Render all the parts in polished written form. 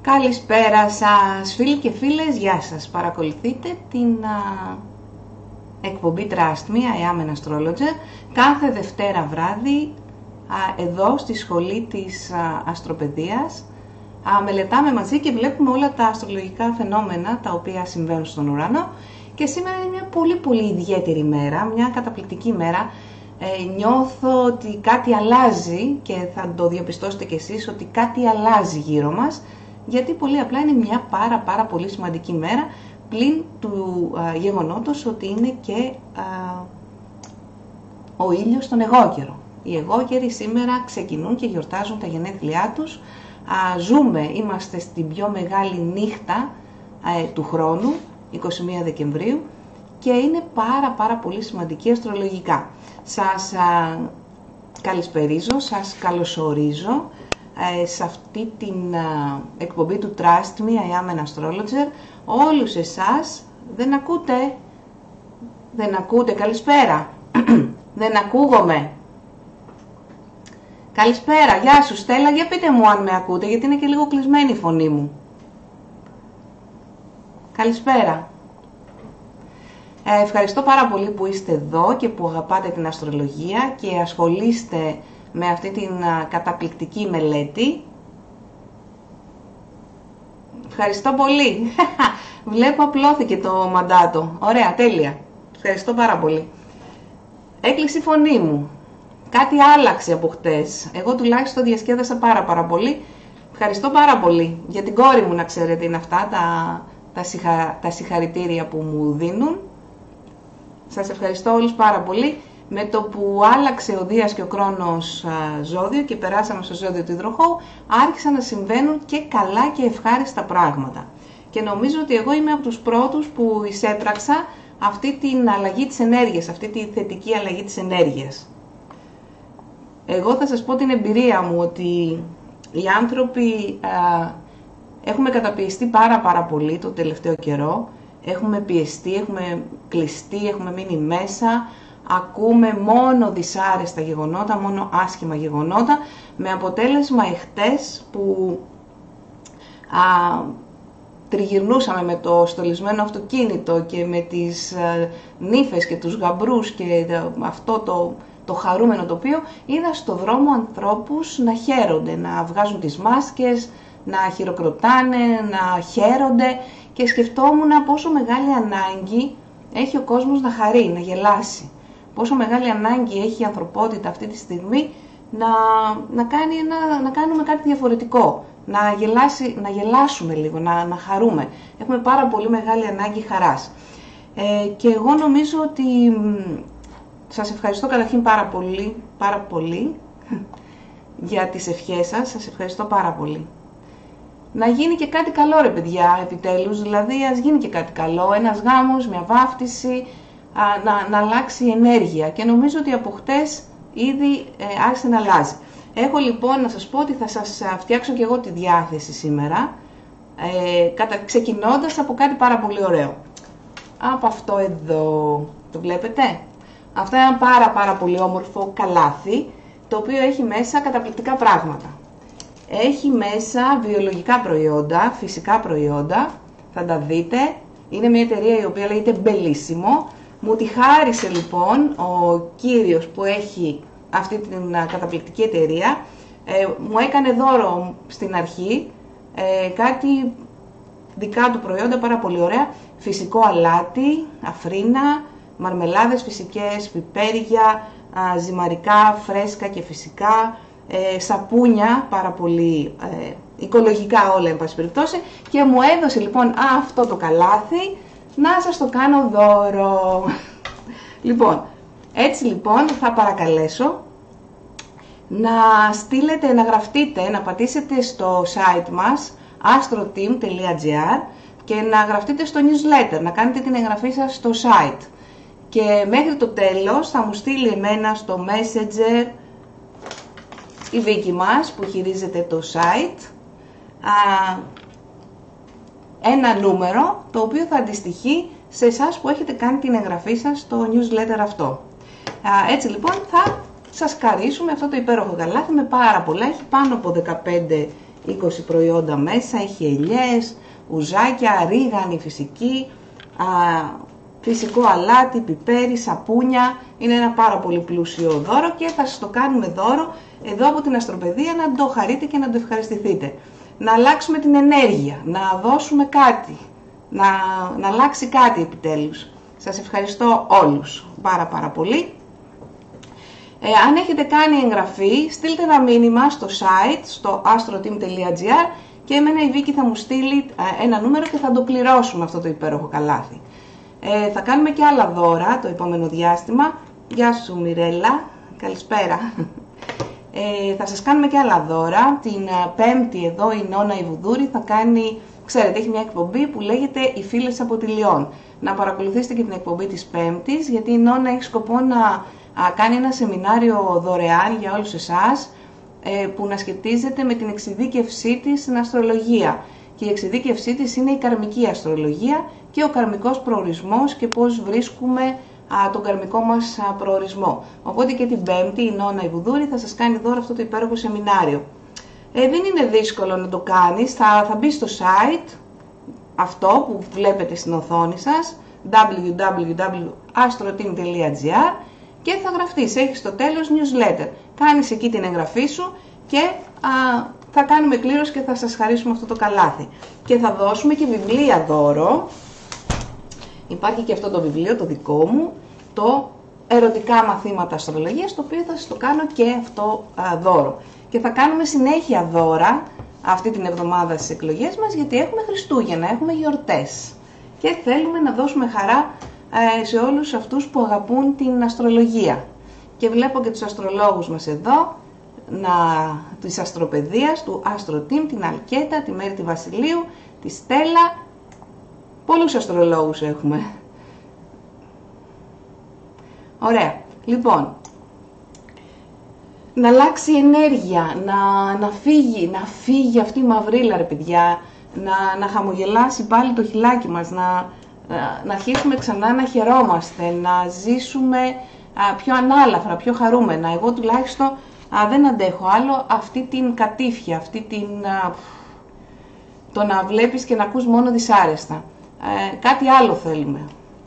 Καλησπέρα σας φίλοι και φίλες, γεια σας. Παρακολουθείτε την εκπομπή Trust Me, I am an astrologer, κάθε Δευτέρα βράδυ εδώ στη σχολή της αστροπαιδείας. Μελετάμε μαζί και βλέπουμε όλα τα αστρολογικά φαινόμενα τα οποία συμβαίνουν στον ουρανό. Και σήμερα είναι μια πολύ ιδιαίτερη μέρα, μια καταπληκτική μέρα. Νιώθω ότι κάτι αλλάζει και θα το διαπιστώσετε κι εσείς ότι κάτι αλλάζει γύρω μας, γιατί πολύ απλά είναι μια πάρα πολύ σημαντική μέρα, πλην του γεγονότος ότι είναι και ο ήλιος στον εγώκερο. Οι εγώκεροι σήμερα ξεκινούν και γιορτάζουν τα γενέθλιά τους. Ζούμε, είμαστε στην πιο μεγάλη νύχτα του χρόνου, 21 Δεκεμβρίου, και είναι πάρα πολύ σημαντική αστρολογικά. Σας καλησπερίζω, σας καλωσορίζω σε αυτή την εκπομπή του Trust Me, I am an astrologer. Όλους εσάς, δεν ακούτε, καλησπέρα, δεν ακούγομαι. Καλησπέρα, γεια σου Στέλλα, για πείτε μου αν με ακούτε, γιατί είναι και λίγο κλεισμένη η φωνή μου. Καλησπέρα. Ευχαριστώ πάρα πολύ που είστε εδώ και που αγαπάτε την αστρολογία και ασχολείστε με αυτή την καταπληκτική μελέτη. Άλλαξε πολύ. Βλέπω απλώθηκε το μαντάτο. Ωραία, τέλεια. Ευχαριστώ πάρα πολύ. Έκλεισε η φωνή μου. Κάτι άλλαξε από χτες. Εγώ τουλάχιστον διασκέδασα πάρα πολύ. Ευχαριστώ πάρα πολύ. Για την κόρη μου, να ξέρετε, είναι αυτά τα συγχαρητήρια που μου δίνουν. Σας ευχαριστώ όλους πάρα πολύ. Με το που άλλαξε ο Δίας και ο Κρόνος ζώδιο και περάσαμε στο ζώδιο του Υδροχόου, άρχισαν να συμβαίνουν και καλά και ευχάριστα πράγματα. Και νομίζω ότι εγώ είμαι από τους πρώτους που εισέπραξα αυτή την αλλαγή της ενέργειας, αυτή τη θετική αλλαγή της ενέργειας. Εγώ θα σας πω την εμπειρία μου ότι οι άνθρωποι έχουμε καταπιεστεί πάρα πολύ το τελευταίο καιρό. Έχουμε πιεστεί, έχουμε κλειστεί, έχουμε μείνει μέσα, ακούμε μόνο δυσάρεστα γεγονότα, μόνο άσχημα γεγονότα, με αποτέλεσμα εχτες που τριγυρνούσαμε με το στολισμένο αυτοκίνητο και με τις νύφες και τους γαμπρούς και αυτό το χαρούμενο τοπίο, είδα στο δρόμο ανθρώπους να χαίρονται, να βγάζουν τις μάσκες, να χειροκροτάνε, να χαίρονται. Και σκεφτόμουν πόσο μεγάλη ανάγκη έχει ο κόσμος να χαρεί, να γελάσει. Πόσο μεγάλη ανάγκη έχει η ανθρωπότητα αυτή τη στιγμή να κάνουμε κάτι διαφορετικό. Να γελάσουμε λίγο, να χαρούμε. Έχουμε πάρα πολύ μεγάλη ανάγκη χαράς. Και εγώ νομίζω ότι σας ευχαριστώ καταρχήν πάρα πολύ για τις ευχές σας. Σας ευχαριστώ πάρα πολύ. Να γίνει και κάτι καλό, ρε παιδιά, επιτέλους, δηλαδή ας γίνει και κάτι καλό, ένας γάμος, μια βάφτιση, να αλλάξει η ενέργεια, και νομίζω ότι από χτες ήδη άρχισε να αλλάζει. Έχω λοιπόν να σας πω ότι θα σας φτιάξω και εγώ τη διάθεση σήμερα, ξεκινώντας από κάτι πάρα πολύ ωραίο. Από αυτό εδώ, το βλέπετε? Αυτό είναι ένα πάρα πολύ όμορφο καλάθι, το οποίο έχει μέσα καταπληκτικά πράγματα. Έχει μέσα βιολογικά προϊόντα, φυσικά προϊόντα, θα τα δείτε. Είναι μια εταιρεία η οποία λέγεται Bellissimo. Μου τη χάρισε λοιπόν ο κύριος που έχει αυτή την καταπληκτική εταιρεία. Μου έκανε δώρο στην αρχή κάτι δικά του προϊόντα πάρα πολύ ωραία. Φυσικό αλάτι, αφρίνα, μαρμελάδες φυσικές, πιπέρια, ζυμαρικά, φρέσκα και φυσικά, σαπούνια, πάρα πολύ οικολογικά όλα εν πάση περιπτώσει, και μου έδωσε λοιπόν αυτό το καλάθι να σας το κάνω δώρο. Λοιπόν, έτσι λοιπόν θα παρακαλέσω να στείλετε, να γραφτείτε, να πατήσετε στο site μας astroteam.gr και να γραφτείτε στο newsletter, να κάνετε την εγγραφή σας στο site, και μέχρι το τέλος θα μου στείλει εμένα στο Messenger η Βίκη μας που χειρίζεται το site ένα νούμερο το οποίο θα αντιστοιχεί σε εσάς που έχετε κάνει την εγγραφή σας στο newsletter αυτό. Έτσι λοιπόν θα σας καρίσουμε αυτό το υπέροχο καλάθι με πάρα πολλά. Έχει πάνω από 15 20 προϊόντα μέσα, έχει ελιές, ουζάκια, ρίγανη φυσική, φυσικό αλάτι, πιπέρι, σαπούνια. Είναι ένα πάρα πολύ πλούσιο δώρο και θα σας το κάνουμε δώρο εδώ από την Αστροπαιδεία να το χαρείτε και να το ευχαριστηθείτε. Να αλλάξουμε την ενέργεια, να δώσουμε κάτι, να αλλάξει κάτι επιτέλους. Σας ευχαριστώ όλους πάρα πολύ. Αν έχετε κάνει εγγραφή, στείλτε ένα μήνυμα στο site, στο astroteam.gr και εμένα η Βίκη θα μου στείλει ένα νούμερο και θα το κληρώσουμε αυτό το υπέροχο καλάθι. Θα κάνουμε και άλλα δώρα το επόμενο διάστημα. Γεια σου Μιρέλα, καλησπέρα. Θα σας κάνουμε και άλλα δώρα. Την Πέμπτη εδώ η Νόνα η Βουδούρη θα κάνει, ξέρετε, έχει μια εκπομπή που λέγεται «Οι φίλες από τη Λιόν». Να παρακολουθήσετε και την εκπομπή της Πέμπτης, γιατί η Νόνα έχει σκοπό να κάνει ένα σεμινάριο δωρεάν για όλους εσάς, που να σχετίζεται με την εξειδίκευσή της στην αστρολογία. Και η εξειδίκευσή της είναι η καρμική αστρολογία και ο καρμικός προορισμός και πώς βρίσκουμε τον καρμικό μας προορισμό. Οπότε και την Πέμπτη η Νόνα η Βουδούρη θα σας κάνει δώρο αυτό το υπέροχο σεμινάριο. Δεν είναι δύσκολο να το κάνεις, θα μπει στο site αυτό που βλέπετε στην οθόνη σας, www.astroteam.gr, και θα γραφτείς, έχεις στο τέλος newsletter. Κάνεις εκεί την εγγραφή σου και θα κάνουμε κλήρωση και θα σας χαρίσουμε αυτό το καλάθι. Και θα δώσουμε και βιβλία δώρο. Υπάρχει και αυτό το βιβλίο, το δικό μου, το ερωτικά μαθήματα αστρολογίας, το οποίο θα σας το κάνω και αυτό δώρο. Και θα κάνουμε συνέχεια δώρα αυτή την εβδομάδα στις εκλογές μας, γιατί έχουμε Χριστούγεννα, έχουμε γιορτές. Και θέλουμε να δώσουμε χαρά σε όλους αυτούς που αγαπούν την αστρολογία. Και βλέπω και τους αστρολόγους μας εδώ, της Αστροπαιδείας, του Astroteam, την Αλκέτα, τη Μέρη τη Βασιλείου, τη Στέλλα. Πολλούς αστρολόγους έχουμε. Ωραία. Λοιπόν, να αλλάξει η ενέργεια, να φύγει αυτή η μαυρίλα, ρε παιδιά, να χαμογελάσει πάλι το χιλάκι μας, να αρχίσουμε ξανά να χαιρόμαστε, να ζήσουμε πιο ανάλαφρα, πιο χαρούμενα. Εγώ τουλάχιστον δεν αντέχω άλλο αυτή την κατήφια, αυτή την... το να βλέπεις και να ακούς μόνο δυσάρεστα. Κάτι άλλο θέλουμε.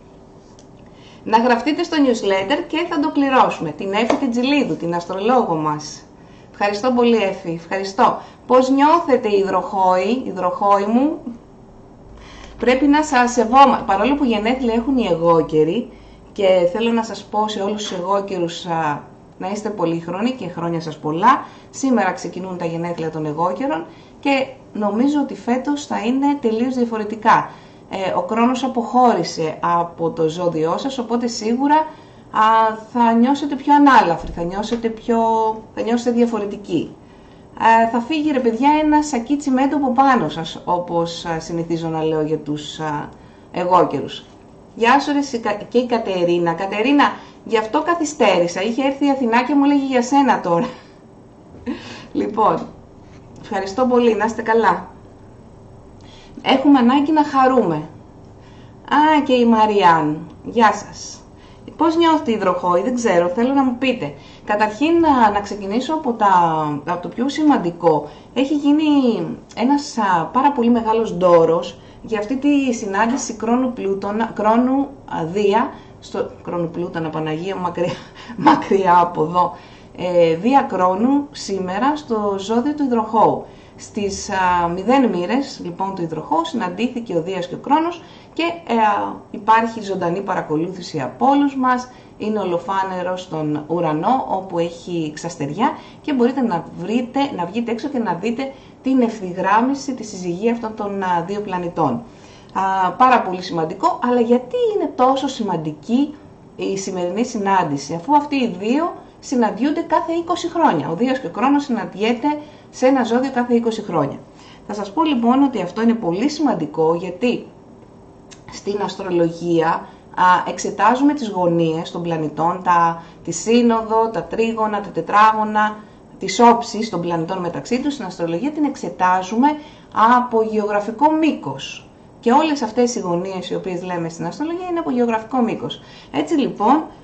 Να γραφτείτε στο newsletter και θα το κληρώσουμε. Την Έφη Τετζηλίδου, την αστρολόγο μας. Ευχαριστώ πολύ Έφη, ευχαριστώ. Πώς νιώθετε οι υδροχόοι μου? Πρέπει να σας σεβόμαστε, παρόλο που γενέθλια έχουν οι εγώκεροι, και θέλω να σας πω σε όλους τους εγώκερους να είστε πολύχρονοι και χρόνια σας πολλά. Σήμερα ξεκινούν τα γενέθλια των εγώκερων και νομίζω ότι φέτος θα είναι τελείως διαφορετικά. Ο Κρόνος αποχώρησε από το ζώδιό σας, οπότε σίγουρα θα νιώσετε πιο ανάλαφροι, θα νιώσετε διαφορετικοί. Θα φύγει, ρε παιδιά, ένα σακί τσιμέντο από πάνω σας, όπως συνηθίζω να λέω για τους εγώκερους. Γεια σου ρε και η Κατερίνα. Κατερίνα, γι' αυτό καθυστέρησα. Είχε έρθει η Αθηνά και μου λέγει για σένα τώρα. Λοιπόν, ευχαριστώ πολύ, να είστε καλά. Έχουμε ανάγκη να χαρούμε. Και η Μαριάν. Γεια σας. Πώς νιώθετε οι υδροχόοι, δεν ξέρω, θέλω να μου πείτε. Καταρχήν να ξεκινήσω από το πιο σημαντικό. Έχει γίνει ένας πάρα πολύ μεγάλος δώρος για αυτή τη συνάντηση Κρόνου Δία, Κρόνου Πλούτονα, Παναγία, μακριά από εδώ, Δία Κρόνου σήμερα στο ζώδιο του υδροχόου. Στις 0 μοίρες λοιπόν του υδροχόου συναντήθηκε ο Δίας και ο Κρόνος και υπάρχει ζωντανή παρακολούθηση από όλους μας. Είναι ολοφάνερο στον ουρανό όπου έχει ξαστεριά και μπορείτε να βγείτε έξω και να δείτε την ευθυγράμμιση, τη συζυγία αυτών των δύο πλανητών. Πάρα πολύ σημαντικό, αλλά γιατί είναι τόσο σημαντική η σημερινή συνάντηση, αφού αυτοί οι δύο συναντιούνται κάθε 20 χρόνια. Ο Δίας και ο Κρόνος συναντιέται σε ένα ζώδιο κάθε 20 χρόνια. Θα σας πω λοιπόν ότι αυτό είναι πολύ σημαντικό, γιατί στην αστρολογία εξετάζουμε τις γωνίες των πλανητών, τη σύνοδο, τα τρίγωνα, τα τετράγωνα, τις όψεις των πλανητών μεταξύ τους. Στην αστρολογία την εξετάζουμε από γεωγραφικό μήκος. Και όλες αυτές οι γωνίες οι οποίες λέμε στην αστρολογία είναι από γεωγραφικό μήκος. Έτσι λοιπόν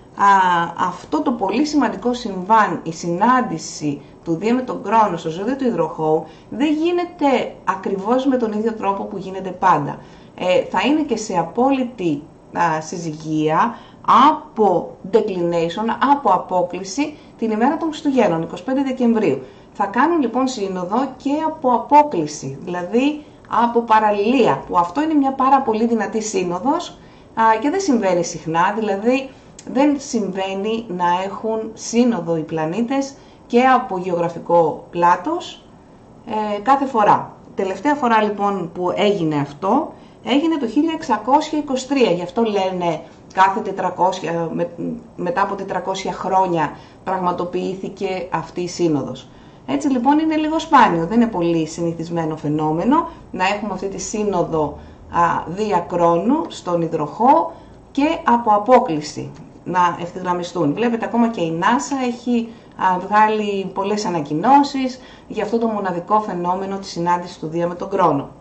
αυτό το πολύ σημαντικό συμβάν, η συνάντηση του Δία με τον Κρόνο στο ζώδιο του Υδροχόου, δεν γίνεται ακριβώς με τον ίδιο τρόπο που γίνεται πάντα. Θα είναι και σε απόλυτη συζυγία, από declination, από απόκλιση, την ημέρα των Χριστουγέννων, 25 Δεκεμβρίου. Θα κάνουν λοιπόν σύνοδο και από απόκλιση, δηλαδή από παραλληλία, που αυτό είναι μια πάρα πολύ δυνατή σύνοδος και δεν συμβαίνει συχνά, δηλαδή δεν συμβαίνει να έχουν σύνοδο οι πλανήτες και από γεωγραφικό πλάτος κάθε φορά. Τελευταία φορά λοιπόν που έγινε αυτό, έγινε το 1623, γι' αυτό λένε κάθε 400, μετά από 400 χρόνια πραγματοποιήθηκε αυτή η σύνοδος. Έτσι λοιπόν είναι λίγο σπάνιο, δεν είναι πολύ συνηθισμένο φαινόμενο να έχουμε αυτή τη σύνοδο Δία Κρόνου στον Υδροχόο και από απόκλιση να ευθυγραμμιστούν. Βλέπετε ακόμα και η NASA έχει βγάλει πολλές ανακοινώσεις για αυτό το μοναδικό φαινόμενο της συνάντησης του Δία με τον Κρόνο.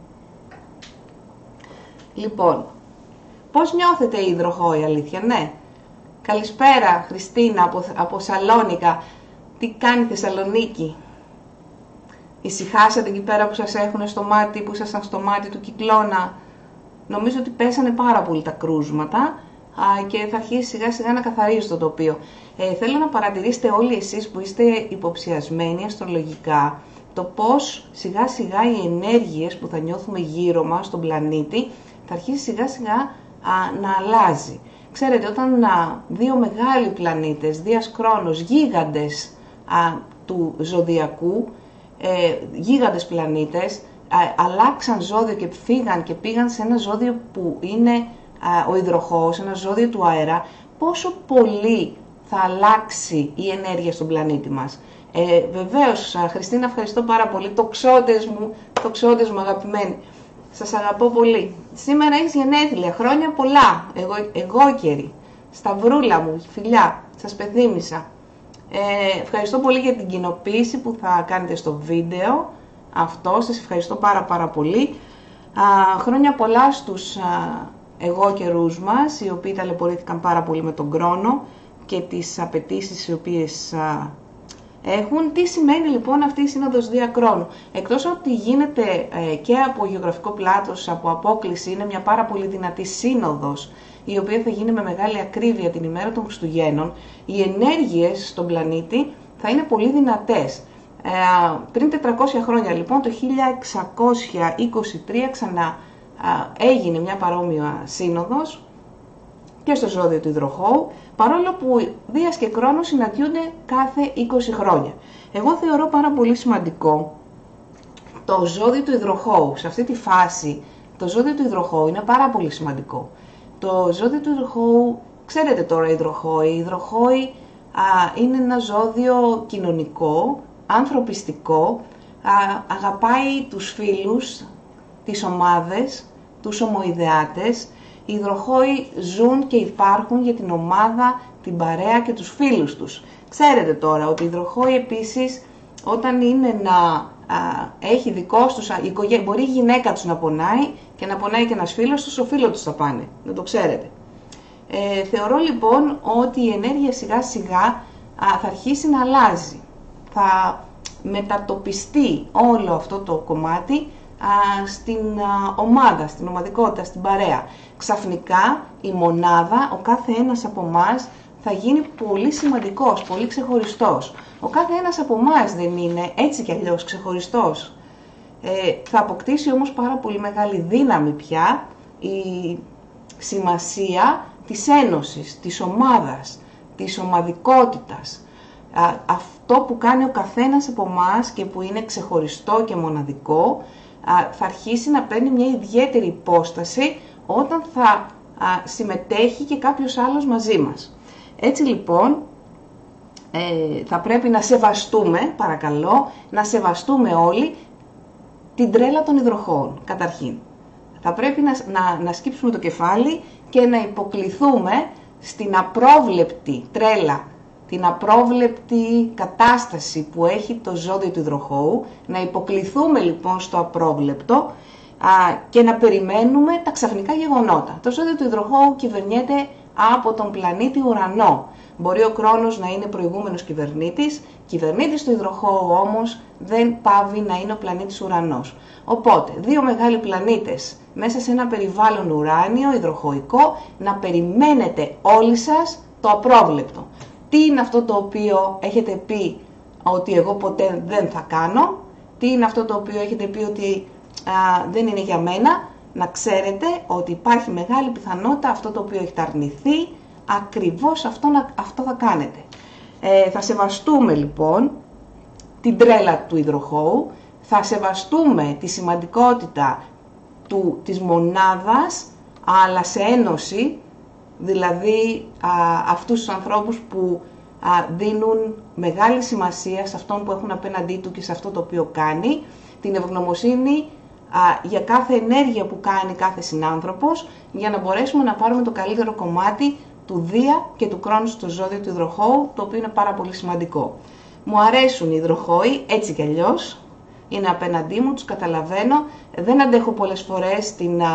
Λοιπόν, πώς νιώθετε οι Υδροχόοι, αλήθεια, ναι? Καλησπέρα Χριστίνα από Σαλόνικα. Τι κάνει Θεσσαλονίκη? Ησυχάσατε εκεί πέρα που σας έχουν στο μάτι, που ήσασταν στο μάτι του κυκλώνα? Νομίζω ότι πέσανε πάρα πολύ τα κρούσματα και θα αρχίσει σιγά σιγά να καθαρίζει το τοπίο. Θέλω να παρατηρήσετε όλοι εσείς που είστε υποψιασμένοι αστρολογικά το πώς σιγά σιγά οι ενέργειες που θα νιώθουμε γύρω μας στον πλανήτη θα αρχίσει σιγά σιγά να αλλάζει. Ξέρετε, όταν δύο μεγάλοι πλανήτες, Δίας Κρόνος, γίγαντες του ζωδιακού, γίγαντες πλανήτες, αλλάξαν ζώδιο και πήγαν σε ένα ζώδιο που είναι ο Υδροχόος, ένα ζώδιο του αέρα, πόσο πολύ θα αλλάξει η ενέργεια στον πλανήτη μας. Βεβαίως, Χριστίνα, ευχαριστώ πάρα πολύ, τοξότες μου αγαπημένοι. Σας αγαπώ πολύ. Σήμερα έχεις γενέθλια, χρόνια πολλά, εγώ καιρή. Σταυρούλα μου, φιλιά, σας πεθύμησα. Ευχαριστώ πολύ για την κοινοποίηση που θα κάνετε στο βίντεο αυτό, σας ευχαριστώ πάρα πολύ. Χρόνια πολλά στους εγώ καιρούς μας, οι οποίοι ταλαιπωρήθηκαν πάρα πολύ με τον Κρόνο και τις απαιτήσεις οι οποίες έχουν. Τι σημαίνει λοιπόν αυτή η σύνοδος Δία Κρόνου? Εκτός ότι γίνεται και από γεωγραφικό πλάτος, από απόκλιση, είναι μια πάρα πολύ δυνατή σύνοδος, η οποία θα γίνει με μεγάλη ακρίβεια την ημέρα των Χριστουγέννων, οι ενέργειες στον πλανήτη θα είναι πολύ δυνατές. Πριν 400 χρόνια λοιπόν, το 1623 ξανά έγινε μια παρόμοια σύνοδος και στο ζώδιο του Υδροχόου, παρόλο που Δίας και Κρόνος συναντιούνται κάθε 20 χρόνια. Εγώ θεωρώ πάρα πολύ σημαντικό το ζώδιο του Υδροχόου. Σε αυτή τη φάση το ζώδιο του Υδροχόου είναι πάρα πολύ σημαντικό. Το ζώδιο του Υδροχόου, ξέρετε τώρα οι Υδροχόοι είναι ένα ζώδιο κοινωνικό, ανθρωπιστικό, αγαπάει τους φίλους, τις ομάδες, τους ομοειδεάτες. Οι Υδροχόοι ζουν και υπάρχουν για την ομάδα, την παρέα και τους φίλους τους. Ξέρετε τώρα ότι οι Υδροχόοι επίσης, όταν είναι να έχει δικός τους, μπορεί η γυναίκα τους να πονάει και να πονάει και ένας φίλος τους, ο φίλος τους θα πάνε. Να το ξέρετε. Θεωρώ λοιπόν ότι η ενέργεια σιγά σιγά θα αρχίσει να αλλάζει. Θα μετατοπιστεί όλο αυτό το κομμάτι στην ομάδα, στην ομαδικότητα, στην παρέα. Ξαφνικά η μονάδα, ο κάθε ένας από εμάς θα γίνει πολύ σημαντικός, πολύ ξεχωριστός. Ο κάθε ένας από εμάς δεν είναι έτσι κι αλλιώς ξεχωριστός. Θα αποκτήσει όμως πάρα πολύ μεγάλη δύναμη πια η σημασία της ένωσης, της ομάδας, της ομαδικότητας. Αυτό που κάνει ο καθένας από εμάς και που είναι ξεχωριστό και μοναδικό, θα αρχίσει να παίρνει μια ιδιαίτερη υπόσταση όταν θα συμμετέχει και κάποιος άλλος μαζί μας. Έτσι λοιπόν, θα πρέπει να σεβαστούμε, παρακαλώ, να σεβαστούμε όλοι την τρέλα των υδροχόων, καταρχήν. Θα πρέπει να σκύψουμε το κεφάλι και να υποκληθούμε στην απρόβλεπτη τρέλα, την απρόβλεπτη κατάσταση που έχει το ζώδιο του υδροχόου, να υποκληθούμε λοιπόν στο απρόβλεπτο και να περιμένουμε τα ξαφνικά γεγονότα. Το ζώδιο του υδροχόου κυβερνιέται από τον πλανήτη Ουρανό. Μπορεί ο Κρόνος να είναι προηγούμενος κυβερνήτης του υδροχόου όμως δεν πάβει να είναι ο πλανήτης Ουρανός. Οπότε, δύο μεγάλοι πλανήτες μέσα σε ένα περιβάλλον ουράνιο, υδροχοϊκό, να περιμένετε όλοι σας το απρόβλεπτο. Τι είναι αυτό το οποίο έχετε πει ότι εγώ ποτέ δεν θα κάνω, τι είναι αυτό το οποίο έχετε πει ότι δεν είναι για μένα, να ξέρετε ότι υπάρχει μεγάλη πιθανότητα αυτό το οποίο έχετε αρνηθεί, ακριβώς αυτό θα κάνετε. Θα σεβαστούμε λοιπόν την τρέλα του υδροχόου, θα σεβαστούμε τη σημαντικότητα της μονάδας, αλλά σε ένωση, δηλαδή αυτούς τους ανθρώπους που δίνουν μεγάλη σημασία σε αυτόν που έχουν απέναντί του και σε αυτό το οποίο κάνει, την ευγνωμοσύνη για κάθε ενέργεια που κάνει κάθε συνάνθρωπος, για να μπορέσουμε να πάρουμε το καλύτερο κομμάτι του Δία και του Κρόνου στο ζώδιο του υδροχόου, το οποίο είναι πάρα πολύ σημαντικό. Μου αρέσουν οι υδροχόοι έτσι κι αλλιώς, είναι απέναντί μου, τους καταλαβαίνω, δεν αντέχω πολλές φορές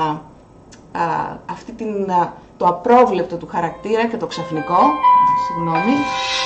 το απρόβλεπτο του χαρακτήρα και το ξαφνικό, συγγνώμη.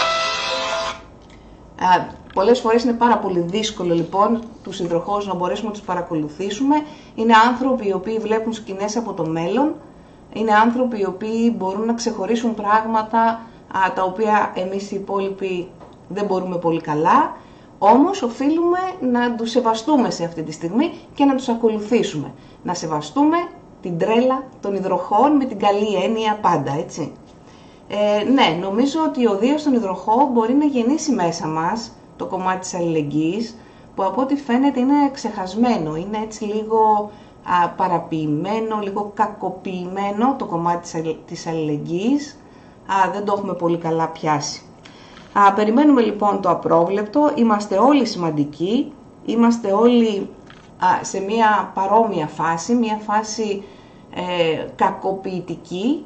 Πολλές φορές είναι πάρα πολύ δύσκολο λοιπόν τους υδροχόους να μπορέσουμε να τους παρακολουθήσουμε. Είναι άνθρωποι οι οποίοι βλέπουν σκηνές από το μέλλον, είναι άνθρωποι οι οποίοι μπορούν να ξεχωρίσουν πράγματα τα οποία εμείς οι υπόλοιποι δεν μπορούμε πολύ καλά, όμως οφείλουμε να τους σεβαστούμε σε αυτή τη στιγμή και να τους ακολουθήσουμε. Να σεβαστούμε την τρέλα των υδροχόων με την καλή έννοια πάντα, έτσι. Ναι, νομίζω ότι ο Δίας των υδροχόων μπορεί να γεννήσει μέσα μας το κομμάτι της αλληλεγγύης, που από ό,τι φαίνεται είναι ξεχασμένο, είναι έτσι λίγο παραποιημένο, λίγο κακοποιημένο το κομμάτι της αλληλεγγύης, δεν το έχουμε πολύ καλά πιάσει. Περιμένουμε λοιπόν το απρόβλεπτο, είμαστε όλοι σημαντικοί, είμαστε όλοι σε μια παρόμοια φάση, μια φάση κακοποιητική,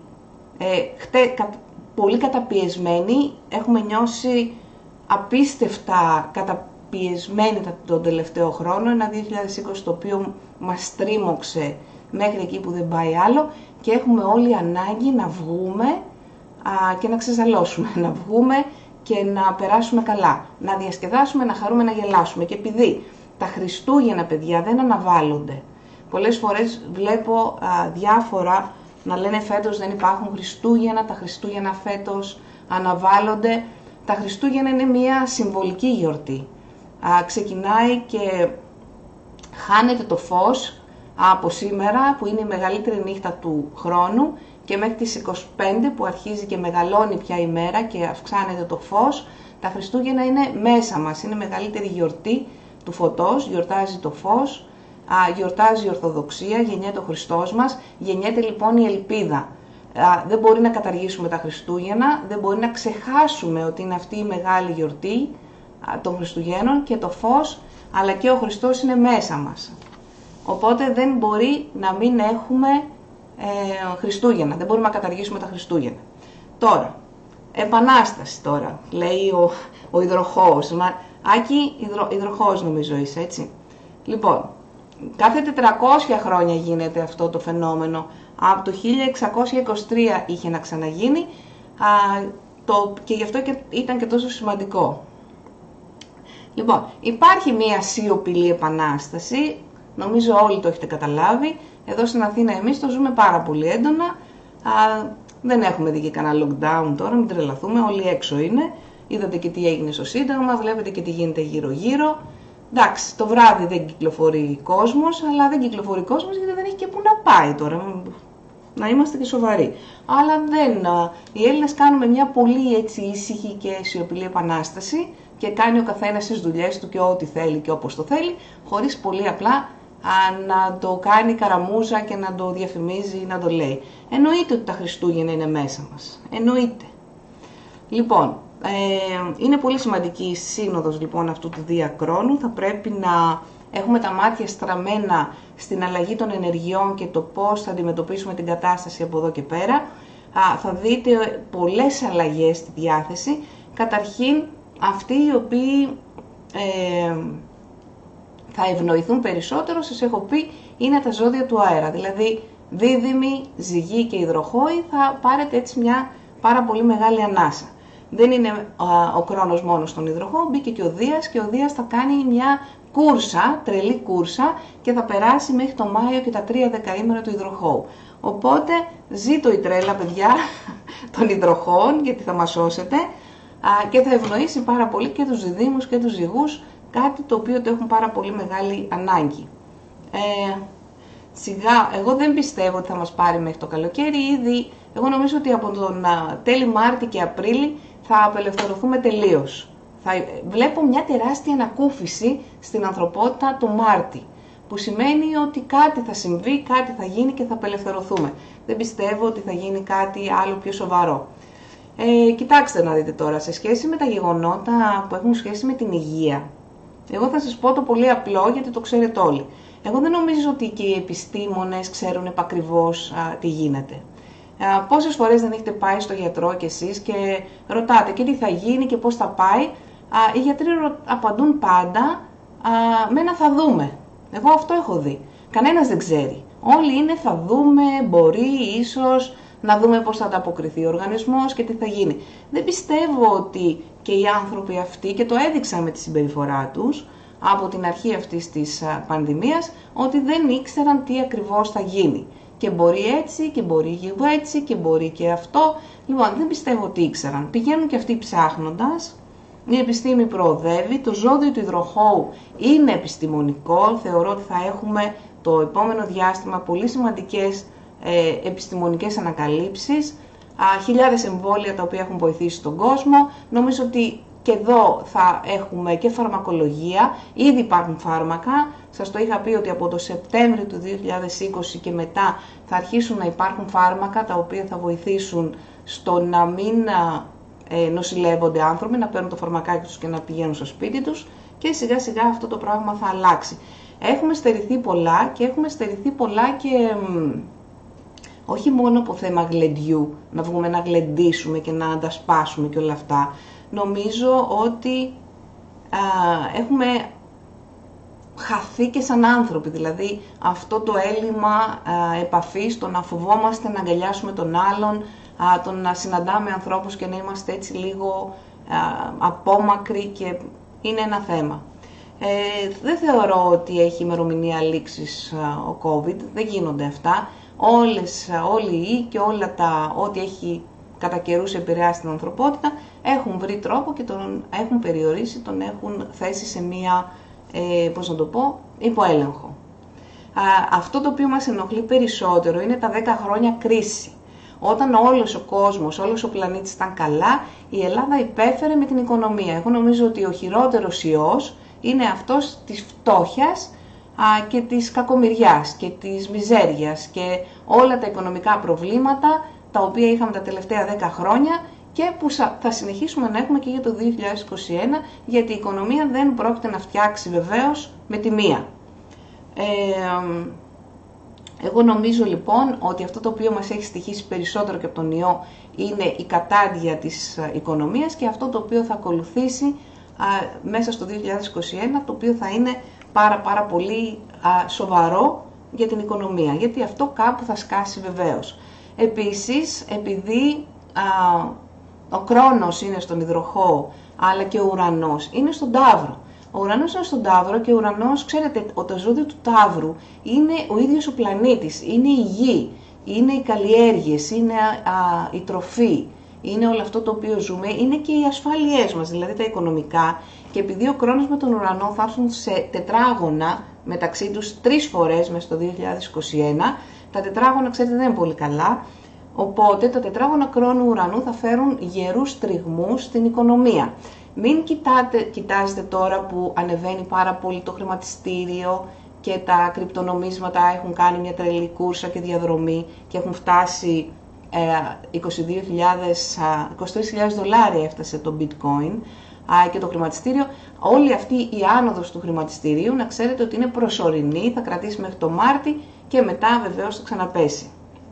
πολύ καταπιεσμένοι, έχουμε νιώσει απίστευτα καταπιεσμένοι τον τελευταίο χρόνο, ένα 2020 το οποίο μας τρίμωξε μέχρι εκεί που δεν πάει άλλο και έχουμε όλοι ανάγκη να βγούμε και να ξεζαλώσουμε, να βγούμε και να περάσουμε καλά, να διασκεδάσουμε, να χαρούμε, να γελάσουμε. Και επειδή τα Χριστούγεννα, παιδιά, δεν αναβάλλονται, πολλές φορές βλέπω διάφορα να λένε φέτος δεν υπάρχουν Χριστούγεννα, τα Χριστούγεννα φέτος αναβάλλονται. Τα Χριστούγεννα είναι μια συμβολική γιορτή. Ξεκινάει και χάνεται το φως από σήμερα που είναι η μεγαλύτερη νύχτα του χρόνου και μέχρι τις 25 που αρχίζει και μεγαλώνει πια η μέρα και αυξάνεται το φως. Τα Χριστούγεννα είναι μέσα μας, είναι μεγαλύτερη γιορτή του φωτός, γιορτάζει το φως, γιορτάζει η Ορθοδοξία, γεννιέται ο Χριστός μας, γεννιέται λοιπόν η ελπίδα. Δεν μπορεί να καταργήσουμε τα Χριστούγεννα, δεν μπορεί να ξεχάσουμε ότι είναι αυτή η μεγάλη γιορτή των Χριστουγέννων και το φως, αλλά και ο Χριστός είναι μέσα μας. Οπότε δεν μπορεί να μην έχουμε Χριστούγεννα, δεν μπορούμε να καταργήσουμε τα Χριστούγεννα. Τώρα, επανάσταση τώρα, λέει ο υδροχόος. Άκη, υδροχόος νομίζω είσαι, έτσι. Λοιπόν, κάθε 400 χρόνια γίνεται αυτό το φαινόμενο. Από το 1623 είχε να ξαναγίνει και γι' αυτό ήταν και τόσο σημαντικό. Λοιπόν, υπάρχει μία σιωπηλή επανάσταση, νομίζω όλοι το έχετε καταλάβει. Εδώ στην Αθήνα εμείς το ζούμε πάρα πολύ έντονα. Δεν έχουμε δει και κανένα lockdown τώρα, μην τρελαθούμε, όλοι έξω είναι. Είδατε και τι έγινε στο Σύνταγμα, βλέπετε και τι γίνεται γύρω-γύρω. Εντάξει, το βράδυ δεν κυκλοφορεί κόσμος, αλλά δεν κυκλοφορεί κόσμος γιατί δεν έχει και πού να πάει τώρα. Να είμαστε και σοβαροί. Αλλά οι Έλληνες κάνουμε μια πολύ έτσι ήσυχη και σιωπηλή επανάσταση και κάνει ο καθένας τις δουλειές του και ό,τι θέλει και όπως το θέλει, χωρίς πολύ απλά να το κάνει καραμούζα και να το διαφημίζει ή να το λέει. Εννοείται ότι τα Χριστούγεννα είναι μέσα μας. Εννοείται. Λοιπόν, είναι πολύ σημαντική η σύνοδος λοιπόν αυτού του διακρόνου. Θα πρέπει να έχουμε τα μάτια στραμμένα στην αλλαγή των ενεργειών και το πώς θα αντιμετωπίσουμε την κατάσταση από εδώ και πέρα. Θα δείτε πολλές αλλαγές στη διάθεση. Καταρχήν, αυτοί οι οποίοι θα ευνοηθούν περισσότερο, σας έχω πει, είναι τα ζώδια του αέρα. Δηλαδή, Δίδυμοι, Ζυγή και Υδροχόοι, θα πάρετε έτσι μια πάρα πολύ μεγάλη ανάσα. Δεν είναι ο Κρόνος μόνο στον Υδροχόο, μπήκε και ο Δίας, και ο Δίας θα κάνει μια κούρσα, τρελή κούρσα, και θα περάσει μέχρι το Μάιο και τα 3 δεκαήμερα του Υδροχόου. Οπότε ζήτω η τρέλα, παιδιά, των Υδροχόων, γιατί θα μας σώσετε, και θα ευνοήσει πάρα πολύ και τους Διδύμους και τους Ζυγούς, κάτι το οποίο το έχουν πάρα πολύ μεγάλη ανάγκη. Σιγά, εγώ δεν πιστεύω ότι θα μας πάρει μέχρι το καλοκαίρι. Ήδη, εγώ νομίζω ότι από τον τέλη Μάρτη και Απρίλη θα απελευθερωθούμε τελείως. Βλέπω μια τεράστια ανακούφιση στην ανθρωπότητα το Μάρτη, που σημαίνει ότι κάτι θα συμβεί, κάτι θα γίνει και θα απελευθερωθούμε. Δεν πιστεύω ότι θα γίνει κάτι άλλο πιο σοβαρό. Κοιτάξτε να δείτε τώρα, σε σχέση με τα γεγονότα που έχουν σχέση με την υγεία, εγώ θα σας πω το πολύ απλό, γιατί το ξέρετε όλοι. Εγώ δεν νομίζω ότι και οι επιστήμονες ξέρουν επακριβώς τι γίνεται. Πόσες φορές δεν έχετε πάει στο γιατρό κι εσείς και ρωτάτε και τι θα γίνει και πώς θα πάει. Οι γιατροί απαντούν πάντα με ένα θα δούμε. Εγώ αυτό έχω δει. Κανένας δεν ξέρει. Όλοι είναι θα δούμε, μπορεί, ίσως, να δούμε πώς θα ανταποκριθεί ο οργανισμός και τι θα γίνει. Δεν πιστεύω ότι και οι άνθρωποι αυτοί, και το έδειξαν με τη συμπεριφορά τους, από την αρχή αυτής της πανδημίας, ότι δεν ήξεραν τι ακριβώς θα γίνει. Και μπορεί έτσι, και μπορεί έτσι, και μπορεί και αυτό. Λοιπόν, δεν πιστεύω ότι ήξεραν. Πηγαίνουν και αυτοί ψάχνοντας. Η επιστήμη προοδεύει. Το ζώδιο του Υδροχόου είναι επιστημονικό. Θεωρώ ότι θα έχουμε το επόμενο διάστημα πολύ σημαντικές επιστημονικές ανακαλύψεις. Χιλιάδες εμβόλια τα οποία έχουν βοηθήσει τον κόσμο. Νομίζω ότι και εδώ θα έχουμε και φαρμακολογία. Ήδη υπάρχουν φάρμακα. Σας το είχα πει ότι από το Σεπτέμβριο του 2020 και μετά θα αρχίσουν να υπάρχουν φάρμακα τα οποία θα βοηθήσουν στο να μην νοσηλεύονται άνθρωποι, να παίρνουν το φαρμακάκι τους και να πηγαίνουν στο σπίτι τους, και σιγά σιγά αυτό το πράγμα θα αλλάξει. Έχουμε στερηθεί πολλά, και έχουμε στερηθεί πολλά και όχι μόνο από θέμα γλεντιού, να βγούμε να γλεντήσουμε και να αντασπάσουμε και όλα αυτά. Νομίζω ότι έχουμε χαθεί και σαν άνθρωποι, δηλαδή αυτό το έλλειμμα επαφής, το να φοβόμαστε να αγκαλιάσουμε τον άλλον, το να συναντάμε ανθρώπους και να είμαστε έτσι λίγο απόμακροι, και είναι ένα θέμα. Δεν θεωρώ ότι έχει ημερομηνία λήξης ο COVID, δεν γίνονται αυτά. Όλοι οι ιοί και ό,τι έχει κατά καιρούς επηρεάσει την ανθρωπότητα έχουν βρει τρόπο και τον έχουν περιορίσει, τον έχουν θέσει σε μία, υποέλεγχο. Αυτό το οποίο μας ενοχλεί περισσότερο είναι τα 10 χρόνια κρίση. Όταν όλος ο κόσμος, όλος ο πλανήτης ήταν καλά, η Ελλάδα υπέφερε με την οικονομία. Εγώ νομίζω ότι ο χειρότερος ιός είναι αυτός της φτώχειας και της κακομοιριάς και της μιζέριας και όλα τα οικονομικά προβλήματα τα οποία είχαμε τα τελευταία 10 χρόνια και που θα συνεχίσουμε να έχουμε και για το 2021, γιατί η οικονομία δεν πρόκειται να φτιάξει βεβαίως με τη μία. Εγώ νομίζω λοιπόν ότι αυτό το οποίο μας έχει στοιχήσει περισσότερο και από τον ιό είναι η κατάντια της οικονομίας και αυτό το οποίο θα ακολουθήσει μέσα στο 2021, το οποίο θα είναι πάρα πολύ σοβαρό για την οικονομία, γιατί αυτό κάπου θα σκάσει βεβαίως. Επίσης, επειδή ο Κρόνος είναι στον Υδροχόο, αλλά και ο Ουρανός είναι στον Ταύρο. Ο Ουρανός είναι στον Ταύρο και ο Ουρανός, ξέρετε, το ζώδιο του Ταύρου είναι ο ίδιος ο πλανήτης, είναι η Γη, είναι οι καλλιέργειες, είναι η τροφή, είναι όλο αυτό το οποίο ζούμε, είναι και οι ασφάλειές μας, δηλαδή τα οικονομικά. Και επειδή ο Κρόνος με τον Ουρανό θα έρθουν σε τετράγωνα μεταξύ τους 3 φορές μέσα στο 2021, τα τετράγωνα, ξέρετε, δεν είναι πολύ καλά. Οπότε τα τετράγωνα Κρόνου Ουρανού θα φέρουν γερούς τριγμούς στην οικονομία. Μην κοιτάζετε τώρα που ανεβαίνει πάρα πολύ το χρηματιστήριο και τα κρυπτονομίσματα έχουν κάνει μια τρελή κούρσα και διαδρομή και έχουν φτάσει 23.000 δολάρια έφτασε το bitcoin και το χρηματιστήριο. Όλη αυτή η άνοδος του χρηματιστηρίου, να ξέρετε ότι είναι προσωρινή, θα κρατήσει μέχρι το Μάρτι και μετά βεβαίως θα ξαναπέσει.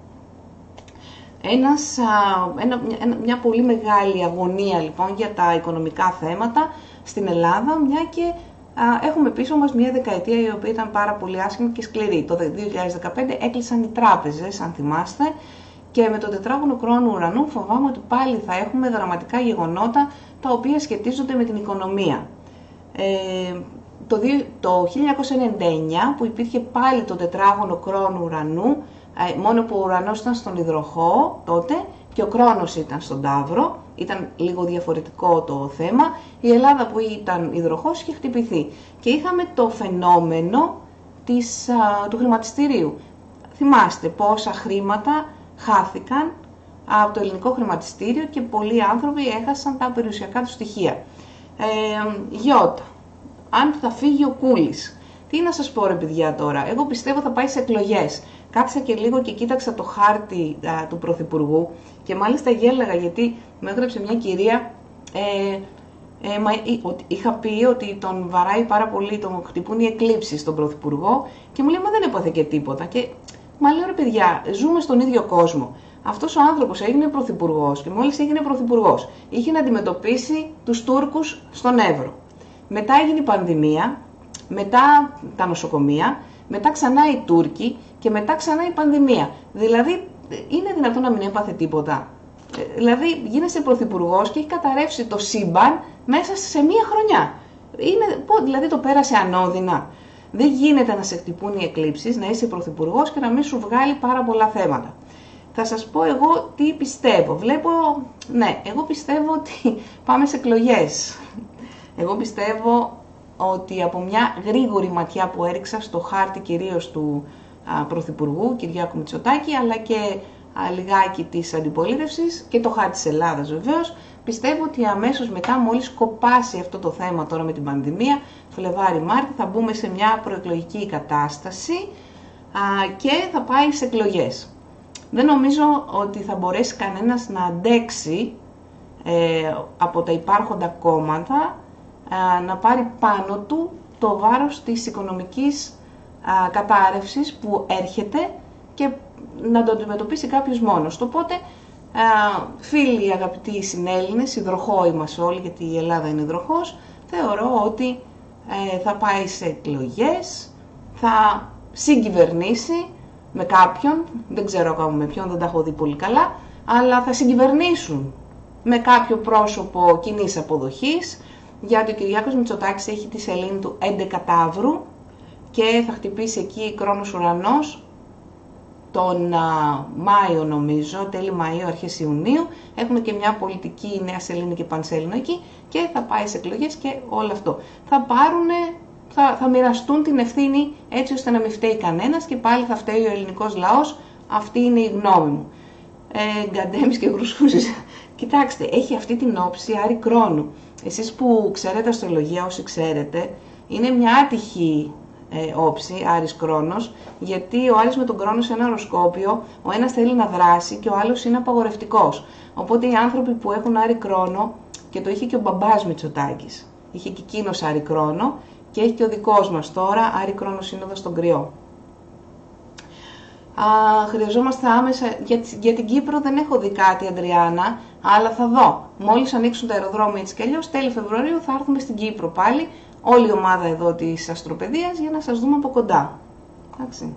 Μια πολύ μεγάλη αγωνία λοιπόν για τα οικονομικά θέματα στην Ελλάδα, μια και έχουμε πίσω μας μια δεκαετία η οποία ήταν πάρα πολύ άσχημη και σκληρή. Το 2015 έκλεισαν οι τράπεζες, αν θυμάστε, και με το τετράγωνο κρόνου ουρανού φοβάμαι ότι πάλι θα έχουμε δραματικά γεγονότα τα οποία σχετίζονται με την οικονομία. Το 1999 που υπήρχε πάλι το τετράγωνο κρόνου ουρανού, μόνο που ο ουρανός ήταν στον υδροχόο τότε και ο Κρόνος ήταν στον Ταύρο, ήταν λίγο διαφορετικό το θέμα. Η Ελλάδα που ήταν υδροχόος είχε χτυπηθεί και είχαμε το φαινόμενο του χρηματιστηρίου. Θυμάστε πόσα χρήματα χάθηκαν από το ελληνικό χρηματιστήριο και πολλοί άνθρωποι έχασαν τα περιουσιακά του στοιχεία. Γιώτα, αν θα φύγει ο Κούλης, τι να σας πω ρε παιδιά τώρα, εγώ πιστεύω θα πάει σε εκλογές. Κάτσα και λίγο και κοίταξα το χάρτη του Πρωθυπουργού και μάλιστα γέλαγα γιατί με έγραψε μια κυρία, είχα πει ότι τον βαράει πάρα πολύ, τον χτυπούν οι εκλήψεις στον Πρωθυπουργό και μου λέει μα δεν έπαθε και τίποτα. Και μα λέω ρε παιδιά, ζούμε στον ίδιο κόσμο. Αυτός ο άνθρωπος έγινε πρωθυπουργός και μόλις έγινε πρωθυπουργός είχε να αντιμετωπίσει τους Τούρκους στον Εύρο. Μετά έγινε η πανδημία, μετά τα νοσοκομεία, μετά ξανά οι Τούρκοι και μετά ξανά η πανδημία. Δηλαδή, είναι δυνατόν να μην έπαθε τίποτα. Δηλαδή, γίνεσαι πρωθυπουργός και έχει καταρρεύσει το σύμπαν μέσα σε μία χρονιά. Δηλαδή, το πέρασε ανώδυνα. Δεν γίνεται να σε χτυπούν οι εκλήψεις, να είσαι πρωθυπουργός και να μην σου βγάλει πάρα πολλά θέματα. Θα σας πω εγώ τι πιστεύω. Εγώ πιστεύω ότι πάμε σε εκλογές. Εγώ πιστεύω ότι από μια γρήγορη ματιά που έριξα στο χάρτη κυρίως του Πρωθυπουργού Κυριάκου Μητσοτάκη, αλλά και λιγάκι της αντιπολίτευσης και το χάρτη της Ελλάδας βεβαίως, πιστεύω ότι αμέσως μετά, μόλις κοπάσει αυτό το θέμα τώρα με την πανδημία, Φλεβάρι-Μάρτι, θα μπούμε σε μια προεκλογική κατάσταση και θα πάει σε εκλογές. Δεν νομίζω ότι θα μπορέσει κανένας να αντέξει από τα υπάρχοντα κόμματα να πάρει πάνω του το βάρος της οικονομικής κατάρρευσης που έρχεται και να το αντιμετωπίσει κάποιος μόνος. Οπότε, φίλοι αγαπητοί συνέλληνες, υδροχόοι μας όλοι, γιατί η Ελλάδα είναι υδροχός, θεωρώ ότι θα πάει σε εκλογές, θα συγκυβερνήσει με κάποιον, δεν ξέρω ακόμα με ποιον, δεν τα έχω δει πολύ καλά, αλλά θα συγκυβερνήσουν με κάποιο πρόσωπο κοινής αποδοχής, γιατί ο Κυριάκος Μητσοτάκης έχει τη σελήνη του 11 Ταύρου και θα χτυπήσει εκεί Κρόνος Ουρανός τον Μάιο νομίζω, τέλη Μαΐου, αρχές Ιουνίου. Έχουμε και μια πολιτική νέα σελήνη και πανσέλινο εκεί και θα πάει σε εκλογές και όλο αυτό. Θα μοιραστούν την ευθύνη έτσι ώστε να μην φταίει κανένας και πάλι θα φταίει ο ελληνικός λαός. Αυτή είναι η γνώμη μου. Γκαντέμις και Γρουσχούζης. Κοιτάξτε, έχει αυτή την όψη Άρη Κρόνου. Εσείς που ξέρετε αστρολογία, όσοι ξέρετε, είναι μια άτυχη όψη, Άρης Κρόνος, γιατί ο Άρης με τον Κρόνο σε ένα οροσκόπιο, ο ένας θέλει να δράσει και ο άλλος είναι απαγορευτικός. Οπότε οι άνθρωποι που έχουν Άρη Κρόνο, και το είχε και ο μπαμπάς Μητσοτάκης, είχε και εκείνος Άρη Κρόνο και έχει και ο δικός μας τώρα Άρη Κρόνο Σύνοδο στον Κριό. Χρειαζόμαστε άμεσα, για την Κύπρο δεν έχω δει κάτι Αντριάννα, αλλά θα δω. Μόλις ανοίξουν τα αεροδρόμια έτσι κι αλλιώς, τέλη Φεβρουαρίου θα έρθουμε στην Κύπρο πάλι, όλη η ομάδα εδώ της αστροπαιδείας, για να σας δούμε από κοντά. Εντάξει.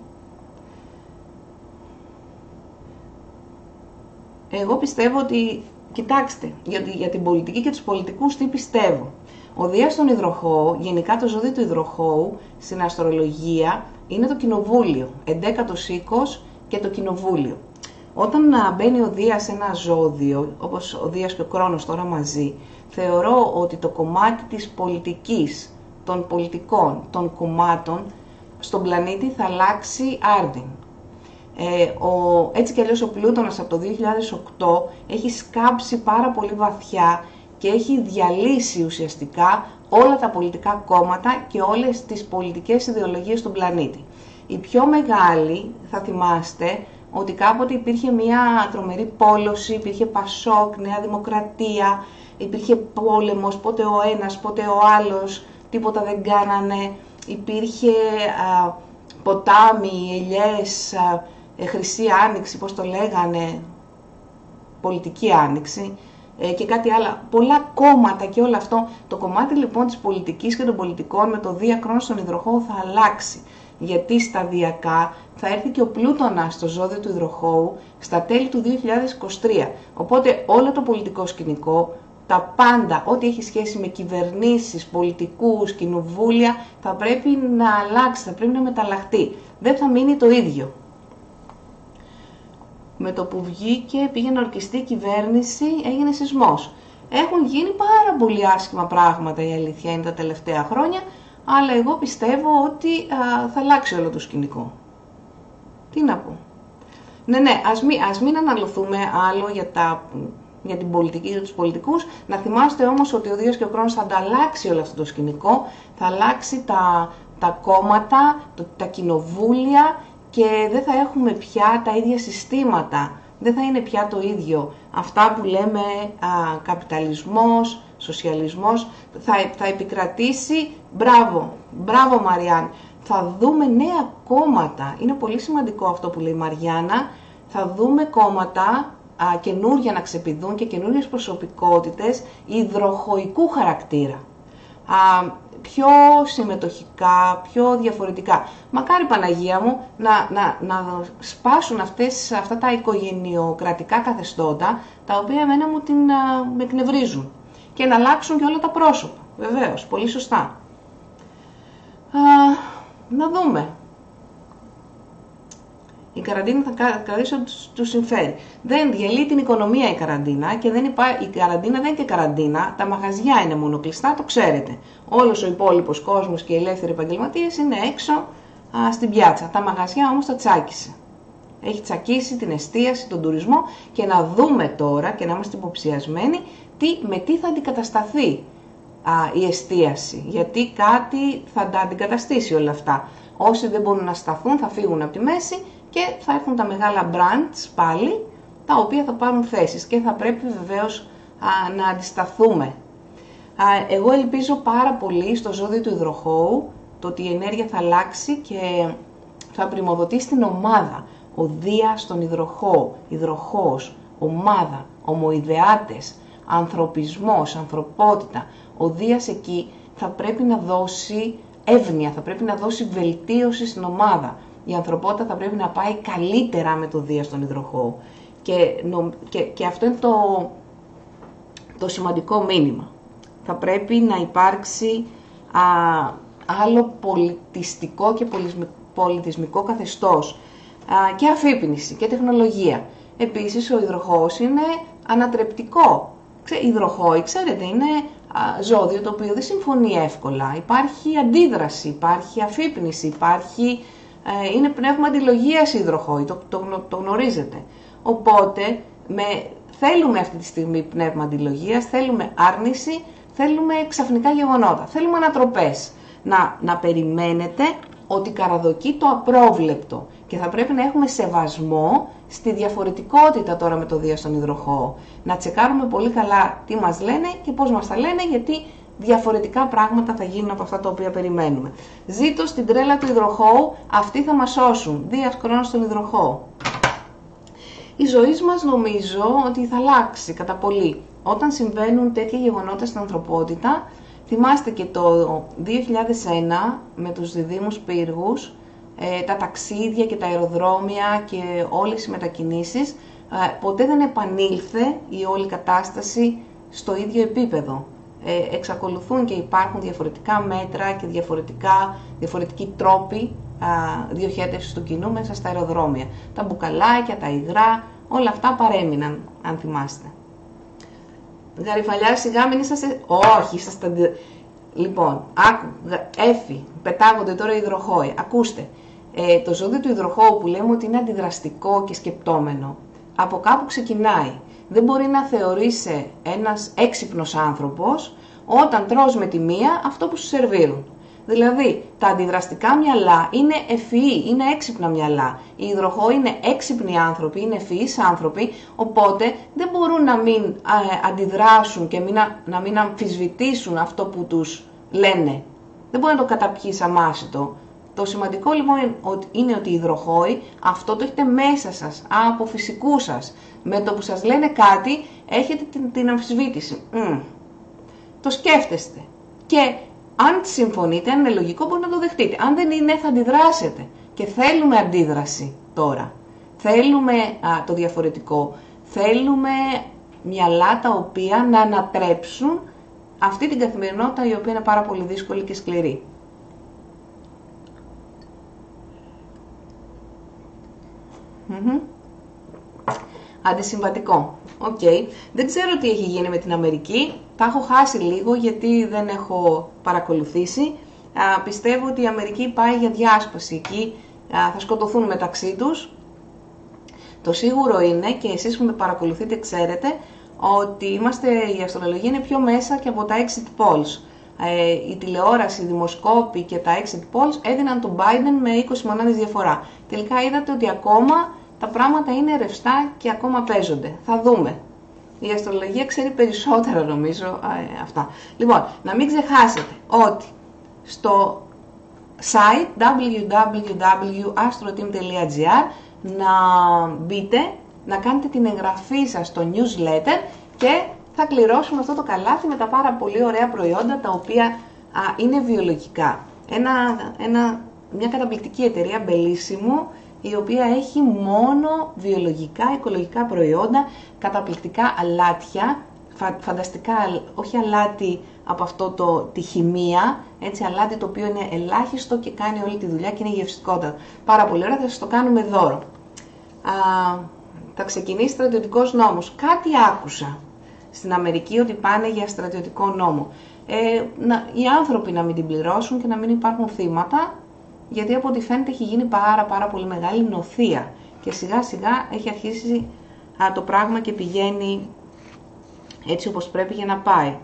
Εγώ πιστεύω ότι, κοιτάξτε, για την πολιτική και τους πολιτικούς τι πιστεύω. Ο Δίας στον υδροχόο, γενικά το ζώδιο του υδροχόου, στην αστρολογία, είναι το κοινοβούλιο, 11ος οίκος και το κοινοβούλιο. Όταν μπαίνει ο Δίας σε ένα ζώδιο, όπως ο Δίας και ο Κρόνος τώρα μαζί, θεωρώ ότι το κομμάτι της πολιτικής, των πολιτικών, των κομμάτων, στον πλανήτη θα αλλάξει άρδιν. Έτσι κι αλλιώς ο Πλούτονας από το 2008 έχει σκάψει πάρα πολύ βαθιά και έχει διαλύσει ουσιαστικά όλα τα πολιτικά κόμματα και όλες τις πολιτικές ιδεολογίες στον πλανήτη. Η πιο μεγάλη, θα θυμάστε, ότι κάποτε υπήρχε μια τρομερή πόλωση, υπήρχε Πασόκ, Νέα Δημοκρατία, υπήρχε πόλεμος, πότε ο ένας, πότε ο άλλος, τίποτα δεν κάνανε, υπήρχε ποτάμι, ελιές, χρυσή άνοιξη, πώς το λέγανε, πολιτική άνοιξη. και κάτι άλλο, πολλά κόμματα και όλο αυτό. Το κομμάτι λοιπόν της πολιτικής και των πολιτικών με το Δία Κρόνος στον υδροχόο θα αλλάξει. Γιατί σταδιακά θα έρθει και ο Πλούτονας στο ζώδιο του υδροχόου στα τέλη του 2023. Οπότε όλο το πολιτικό σκηνικό, τα πάντα, ό,τι έχει σχέση με κυβερνήσεις, πολιτικούς, κοινοβούλια, θα πρέπει να αλλάξει, θα πρέπει να μεταλλαχτεί. Δεν θα μείνει το ίδιο. Με το που βγήκε, πήγε να ορκιστεί η κυβέρνηση, έγινε σεισμός. Έχουν γίνει πάρα πολύ άσχημα πράγματα, η αλήθεια είναι, τα τελευταία χρόνια, αλλά εγώ πιστεύω ότι θα αλλάξει όλο το σκηνικό. Τι να πω. Ναι, ας μην αναλωθούμε άλλο για την πολιτική και τους πολιτικούς. Να θυμάστε όμως ότι ο Δίας και ο Κρόνος θα ανταλλάξει όλο αυτό το σκηνικό, θα αλλάξει τα κόμματα, τα κοινοβούλια και δεν θα έχουμε πια τα ίδια συστήματα. Δεν θα είναι πια το ίδιο. Αυτά που λέμε καπιταλισμός, σοσιαλισμός, θα επικρατήσει. Μπράβο Μαριάν. Θα δούμε νέα κόμματα. Είναι πολύ σημαντικό αυτό που λέει η Μαριάννα. Θα δούμε κόμματα καινούργια να ξεπηδούν και καινούργιες προσωπικότητες υδροχοϊκού χαρακτήρα. Πιο συμμετοχικά, πιο διαφορετικά. Μακάρι Παναγία μου να σπάσουν αυτά τα οικογενειοκρατικά καθεστώτα, τα οποία εμένα με εκνευρίζουν. Και να αλλάξουν και όλα τα πρόσωπα. Βεβαίως, πολύ σωστά. Να δούμε. Η καραντίνα θα κρατήσει ό,τι τους συμφέρει. Δεν διαλύει την οικονομία η καραντίνα και η καραντίνα δεν είναι και καραντίνα. Τα μαγαζιά είναι μόνο κλειστά, το ξέρετε. Όλος ο υπόλοιπος κόσμος και οι ελεύθεροι επαγγελματίες είναι έξω στην πιάτσα. Τα μαγαζιά όμως τα τσάκισε. Έχει τσακίσει την εστίαση, τον τουρισμό και να δούμε τώρα και να είμαστε υποψιασμένοι με τι θα αντικατασταθεί η εστίαση. Γιατί κάτι θα τα αντικαταστήσει όλα αυτά. Όσοι δεν μπορούν να σταθούν θα φύγουν από τη μέση και θα έρθουν τα μεγάλα brands πάλι, τα οποία θα πάρουν θέσεις και θα πρέπει βεβαίως να αντισταθούμε. Εγώ ελπίζω πάρα πολύ στο ζώδιο του υδροχόου το ότι η ενέργεια θα αλλάξει και θα πριμοδοτήσει την ομάδα. Ο Δίας στον υδροχόο, υδροχόος, ομάδα, ομοειδεάτες, ανθρωπισμός, ανθρωπότητα. Ο Δίας εκεί θα πρέπει να δώσει εύνοια, θα πρέπει να δώσει βελτίωση στην ομάδα. Η ανθρωπότητα θα πρέπει να πάει καλύτερα με το Δία στον υδροχόο. Και αυτό είναι το σημαντικό μήνυμα. Θα πρέπει να υπάρξει άλλο πολιτιστικό και πολιτισμικό καθεστώς και αφύπνιση και τεχνολογία. Επίσης ο υδροχόος είναι ανατρεπτικό. Υδροχόοι, ξέρετε, είναι ζώδιο το οποίο δεν συμφωνεί εύκολα. Υπάρχει αντίδραση, υπάρχει αφύπνιση, είναι πνεύμα αντιλογίας οι υδροχόοι, το γνωρίζετε. Οπότε θέλουμε αυτή τη στιγμή πνεύμα αντιλογίας, θέλουμε άρνηση, θέλουμε ξαφνικά γεγονότα, θέλουμε ανατροπές. Να περιμένετε ότι καραδοκεί το απρόβλεπτο και θα πρέπει να έχουμε σεβασμό στη διαφορετικότητα τώρα με το Δία στον υδροχόο. Να τσεκάρουμε πολύ καλά τι μας λένε και πώς μας τα λένε, γιατί διαφορετικά πράγματα θα γίνουν από αυτά τα οποία περιμένουμε. Ζήτω στην τρέλα του υδροχόου, αυτοί θα μας σώσουν. Δίας Κρόνος στον υδροχόο. Η ζωή μας νομίζω ότι θα αλλάξει κατά πολύ. Όταν συμβαίνουν τέτοια γεγονότα στην ανθρωπότητα, θυμάστε και το 2001 με τους διδύμους πύργους, τα ταξίδια και τα αεροδρόμια και όλες οι μετακινήσεις, ποτέ δεν επανήλθε η όλη κατάσταση στο ίδιο επίπεδο. Εξακολουθούν και υπάρχουν διαφορετικά μέτρα και διαφορετικοί τρόποι διοχέτευσης του κοινού μέσα στα αεροδρόμια. Τα μπουκαλάκια, τα υγρά, όλα αυτά παρέμειναν, αν θυμάστε. Γαριφαλιά, σιγά μην είσαστε... Όχι, είσαστε... Λοιπόν, έφη, πετάγονται τώρα οι υδροχόοι. Ακούστε, το ζώδιο του υδροχόου που λέμε ότι είναι αντιδραστικό και σκεπτόμενο, από κάπου ξεκινάει. Δεν μπορεί να θεωρείσαι ένας έξυπνος άνθρωπος όταν τρως με τη μία αυτό που σου σερβίρουν. Δηλαδή, τα αντιδραστικά μυαλά είναι ευφυή, είναι έξυπνα μυαλά. Οι υδροχόοι είναι έξυπνοι άνθρωποι, είναι ευφυείς άνθρωποι, οπότε δεν μπορούν να μην αντιδράσουν και να μην αμφισβητήσουν αυτό που τους λένε. Δεν μπορεί να το καταπιείς αμάσιτο. Το σημαντικό λοιπόν είναι ότι οι υδροχόοι αυτό το έχετε μέσα σας, από φυσικού σας. Με το που σας λένε κάτι, έχετε την αμφισβήτηση. Το σκέφτεστε. Και αν συμφωνείτε, αν είναι λογικό, μπορείτε να το δεχτείτε. Αν δεν είναι, θα αντιδράσετε. Και θέλουμε αντίδραση τώρα. Θέλουμε το διαφορετικό. Θέλουμε μυαλά τα οποία να ανατρέψουν αυτή την καθημερινότητα η οποία είναι πάρα πολύ δύσκολη και σκληρή. Αντισυμβατικό. Δεν ξέρω τι έχει γίνει με την Αμερική. Τα έχω χάσει λίγο γιατί δεν έχω παρακολουθήσει. Πιστεύω ότι η Αμερική πάει για διάσπαση. Εκεί θα σκοτωθούν μεταξύ τους. Το σίγουρο είναι, και εσείς που με παρακολουθείτε ξέρετε, ότι η αστρολογία είναι πιο μέσα και από τα exit polls. Η τηλεόραση, οι δημοσκόποι και τα exit polls έδιναν τον Biden με 20 μονάδες διαφορά. Τελικά είδατε ότι ακόμα τα πράγματα είναι ρευστά και ακόμα παίζονται. Θα δούμε. Η αστρολογία ξέρει περισσότερα νομίζω αυτά. Λοιπόν, να μην ξεχάσετε ότι στο site www.astroteam.gr να μπείτε, να κάνετε την εγγραφή σας στο newsletter και θα κληρώσουμε αυτό το καλάθι με τα πάρα πολύ ωραία προϊόντα τα οποία είναι βιολογικά. Μια καταπληκτική εταιρεία, Bellissimo, η οποία έχει μόνο βιολογικά, οικολογικά προϊόντα, καταπληκτικά αλάτια, φανταστικά, όχι αλάτι από αυτό τη χημεία, έτσι, αλάτι το οποίο είναι ελάχιστο και κάνει όλη τη δουλειά και είναι γευστικότατο. Πάρα πολύ ωραία, θα σας το κάνουμε δώρο. Θα ξεκινήσει στρατιωτικός νόμος. Κάτι άκουσα στην Αμερική ότι πάνε για στρατιωτικό νόμο. Οι άνθρωποι να μην την πληρώσουν και να μην υπάρχουν θύματα, γιατί από ό,τι φαίνεται έχει γίνει πάρα πολύ μεγάλη νοθεία και σιγά σιγά έχει αρχίσει το πράγμα και πηγαίνει έτσι όπως πρέπει για να πάει.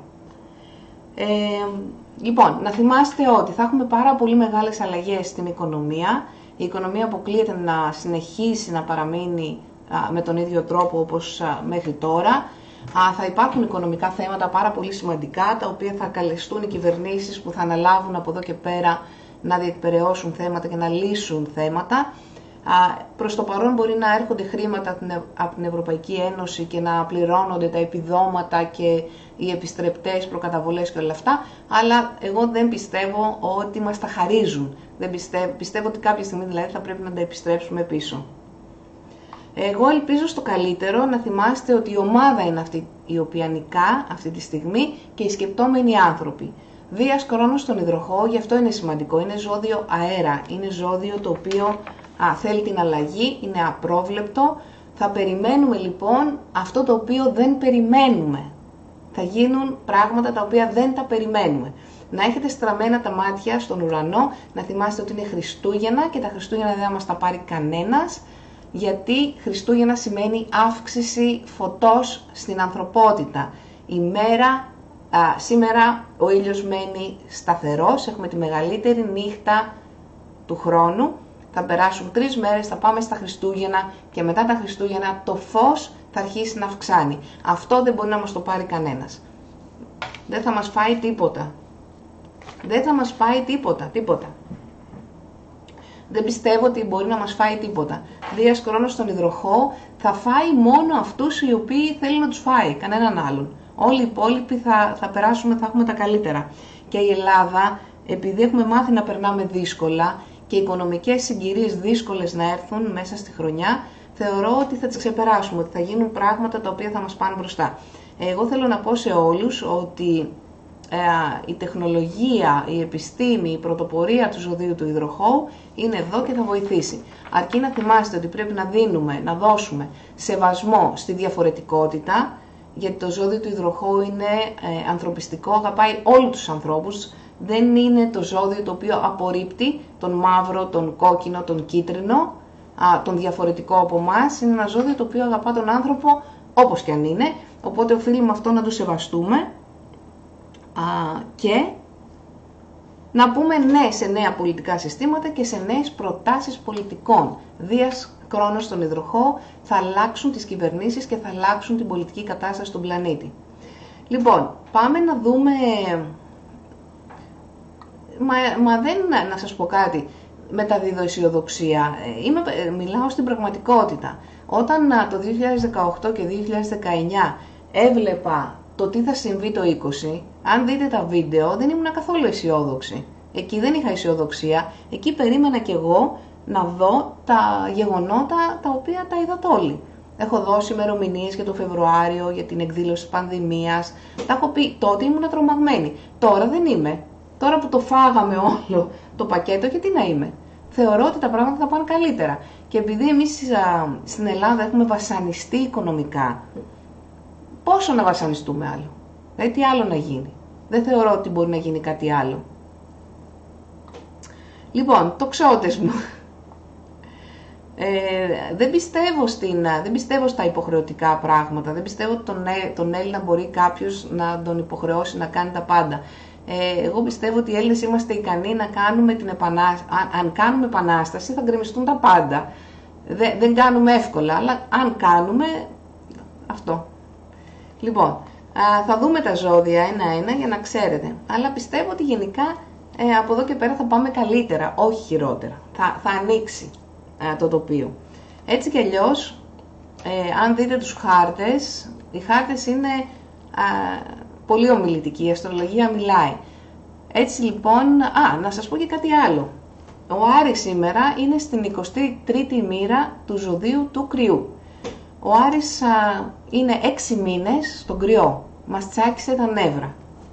Λοιπόν, να θυμάστε ότι θα έχουμε πάρα πολύ μεγάλες αλλαγές στην οικονομία. Η οικονομία αποκλείεται να συνεχίσει να παραμείνει με τον ίδιο τρόπο όπως μέχρι τώρα. Θα υπάρχουν οικονομικά θέματα πάρα πολύ σημαντικά, τα οποία θα καλεστούν οι κυβερνήσεις που θα αναλάβουν από εδώ και πέρα να διεκπεραιώσουν θέματα και να λύσουν θέματα. Προς το παρόν μπορεί να έρχονται χρήματα από την Ευρωπαϊκή Ένωση και να πληρώνονται τα επιδόματα και οι επιστρεπτές προκαταβολές και όλα αυτά, αλλά εγώ δεν πιστεύω ότι μας τα χαρίζουν. Πιστεύω ότι κάποια στιγμή δηλαδή θα πρέπει να τα επιστρέψουμε πίσω. Εγώ ελπίζω στο καλύτερο. Να θυμάστε ότι η ομάδα είναι αυτή η οποία νικά αυτή τη στιγμή και οι σκεπτόμενοι άνθρωποι. Δίας Κρόνος στον υδροχόο, γι' αυτό είναι σημαντικό. Είναι ζώδιο αέρα, είναι ζώδιο το οποίο θέλει την αλλαγή, είναι απρόβλεπτο. Θα περιμένουμε λοιπόν αυτό το οποίο δεν περιμένουμε. Θα γίνουν πράγματα τα οποία δεν τα περιμένουμε. Να έχετε στραμμένα τα μάτια στον ουρανό, να θυμάστε ότι είναι Χριστούγεννα και τα Χριστούγεννα δεν θα μας τα πάρει κανένας, γιατί Χριστούγεννα σημαίνει αύξηση φωτός στην ανθρωπότητα. Σήμερα ο ήλιος μένει σταθερός, έχουμε τη μεγαλύτερη νύχτα του χρόνου. Θα περάσουν 3 μέρες, θα πάμε στα Χριστούγεννα και μετά τα Χριστούγεννα το φως θα αρχίσει να αυξάνει. Αυτό δεν μπορεί να μας το πάρει κανένας. Δεν θα μας φάει τίποτα. Δεν θα μας φάει τίποτα. Δεν πιστεύω ότι μπορεί να μας φάει τίποτα. Δίας Κρόνος στον υδροχόο θα φάει μόνο αυτούς οι οποίοι θέλει να τους φάει, κανέναν άλλον. Όλοι οι υπόλοιποι θα περάσουμε, θα έχουμε τα καλύτερα. Και η Ελλάδα, επειδή έχουμε μάθει να περνάμε δύσκολα και οι οικονομικές συγκυρίες δύσκολες να έρθουν μέσα στη χρονιά, θεωρώ ότι θα τις ξεπεράσουμε, ότι θα γίνουν πράγματα τα οποία θα μας πάνε μπροστά. Εγώ θέλω να πω σε όλους ότι η τεχνολογία, η επιστήμη, η πρωτοπορία του ζωδίου του υδροχόου είναι εδώ και θα βοηθήσει. Αρκεί να θυμάστε ότι πρέπει να δώσουμε σεβασμό στη διαφορετικότητα, γιατί το ζώδιο του υδροχόου είναι ανθρωπιστικό, αγαπάει όλους τους ανθρώπους. Δεν είναι το ζώδιο το οποίο απορρίπτει τον μαύρο, τον κόκκινο, τον κίτρινο, τον διαφορετικό από εμάς. Είναι ένα ζώδιο το οποίο αγαπά τον άνθρωπο όπως και αν είναι, οπότε οφείλουμε αυτό να το σεβαστούμε και να πούμε ναι σε νέα πολιτικά συστήματα και σε νέες προτάσεις πολιτικών. Δίας Κρόνος στον υδροχόο θα αλλάξουν τις κυβερνήσεις και θα αλλάξουν την πολιτική κατάσταση στον πλανήτη. Λοιπόν, πάμε να δούμε... Να σας πω κάτι. μεταδίδω αισιοδοξία. Μιλάω στην πραγματικότητα. Όταν το 2018 και 2019 έβλεπα το τι θα συμβεί το 20, αν δείτε τα βίντεο, δεν ήμουν καθόλου αισιόδοξη. Εκεί δεν είχα αισιοδοξία. Εκεί περίμενα κι εγώ να δω τα γεγονότα τα οποία τα είδατε όλοι. Έχω δώσει ημερομηνίες για το Φεβρουάριο, για την εκδήλωση της πανδημίας. Τα έχω πει, τότε ήμουν τρομαγμένη. Τώρα δεν είμαι. Τώρα που το φάγαμε όλο το πακέτο, γιατί να είμαι. Θεωρώ ότι τα πράγματα θα πάνε καλύτερα. Και επειδή εμείς στην Ελλάδα έχουμε βασανιστεί οικονομικά, πόσο να βασανιστούμε άλλο. Δηλαδή τι άλλο να γίνει. Δεν θεωρώ ότι μπορεί να γίνει κάτι άλλο. Λοιπόν, τοξότες μου. Δεν πιστεύω στα υποχρεωτικά πράγματα. Δεν πιστεύω ότι τον Έλληνα μπορεί κάποιος να τον υποχρεώσει να κάνει τα πάντα. Εγώ πιστεύω ότι οι Έλληνες είμαστε ικανοί να κάνουμε την επανάσταση. Αν κάνουμε επανάσταση θα γκρεμιστούν τα πάντα. Δεν κάνουμε εύκολα, αλλά αν κάνουμε αυτό. Λοιπόν, θα δούμε τα ζώδια ένα-ένα για να ξέρετε. Αλλά πιστεύω ότι γενικά από εδώ και πέρα θα πάμε καλύτερα, όχι χειρότερα. Θα ανοίξει το τοπίο. Έτσι κι αλλιώς, αν δείτε τους χάρτες, οι χάρτες είναι πολύ ομιλητικοί, η αστρολογία μιλάει. Έτσι λοιπόν, να σας πω και κάτι άλλο. Ο Άρης σήμερα είναι στην 23η μοίρα του ζωδίου του Κρυού. Ο Άρης είναι 6 μήνες στον Κρυό. Μας τσάκισε τα νεύρα.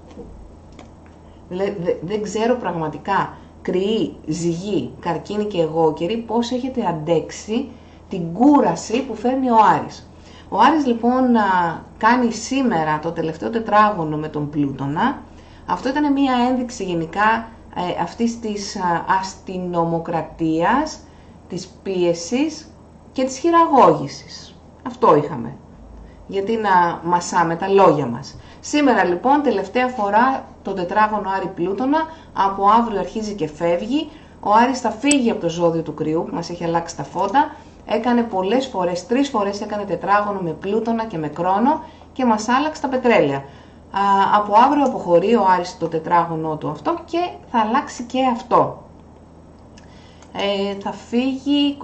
Δεν ξέρω πραγματικά, Κρυοί, Ζυγοί, Καρκίνοι και Αιγόκεροι, πώς έχετε αντέξει την κούραση που φέρνει ο Άρης. Ο Άρης λοιπόν κάνει σήμερα το τελευταίο τετράγωνο με τον Πλούτονα. Αυτό ήταν μια ένδειξη γενικά αυτής της αστυνομοκρατίας, της πίεσης και της χειραγώγησης. Αυτό είχαμε. Γιατί να μασάμε τα λόγια μας. Σήμερα λοιπόν τελευταία φορά το τετράγωνο Άρη Πλούτονα, από αύριο αρχίζει και φεύγει. Ο Άρης θα φύγει από το ζώδιο του Κρυού που μας έχει αλλάξει τα φώτα. Έκανε πολλές φορές, 3 φορές έκανε τετράγωνο με Πλούτονα και με Κρόνο και μας άλλαξε τα πετρέλαια. Από αύριο αποχωρεί ο Άρης το τετράγωνο του αυτό και θα αλλάξει και αυτό. Θα φύγει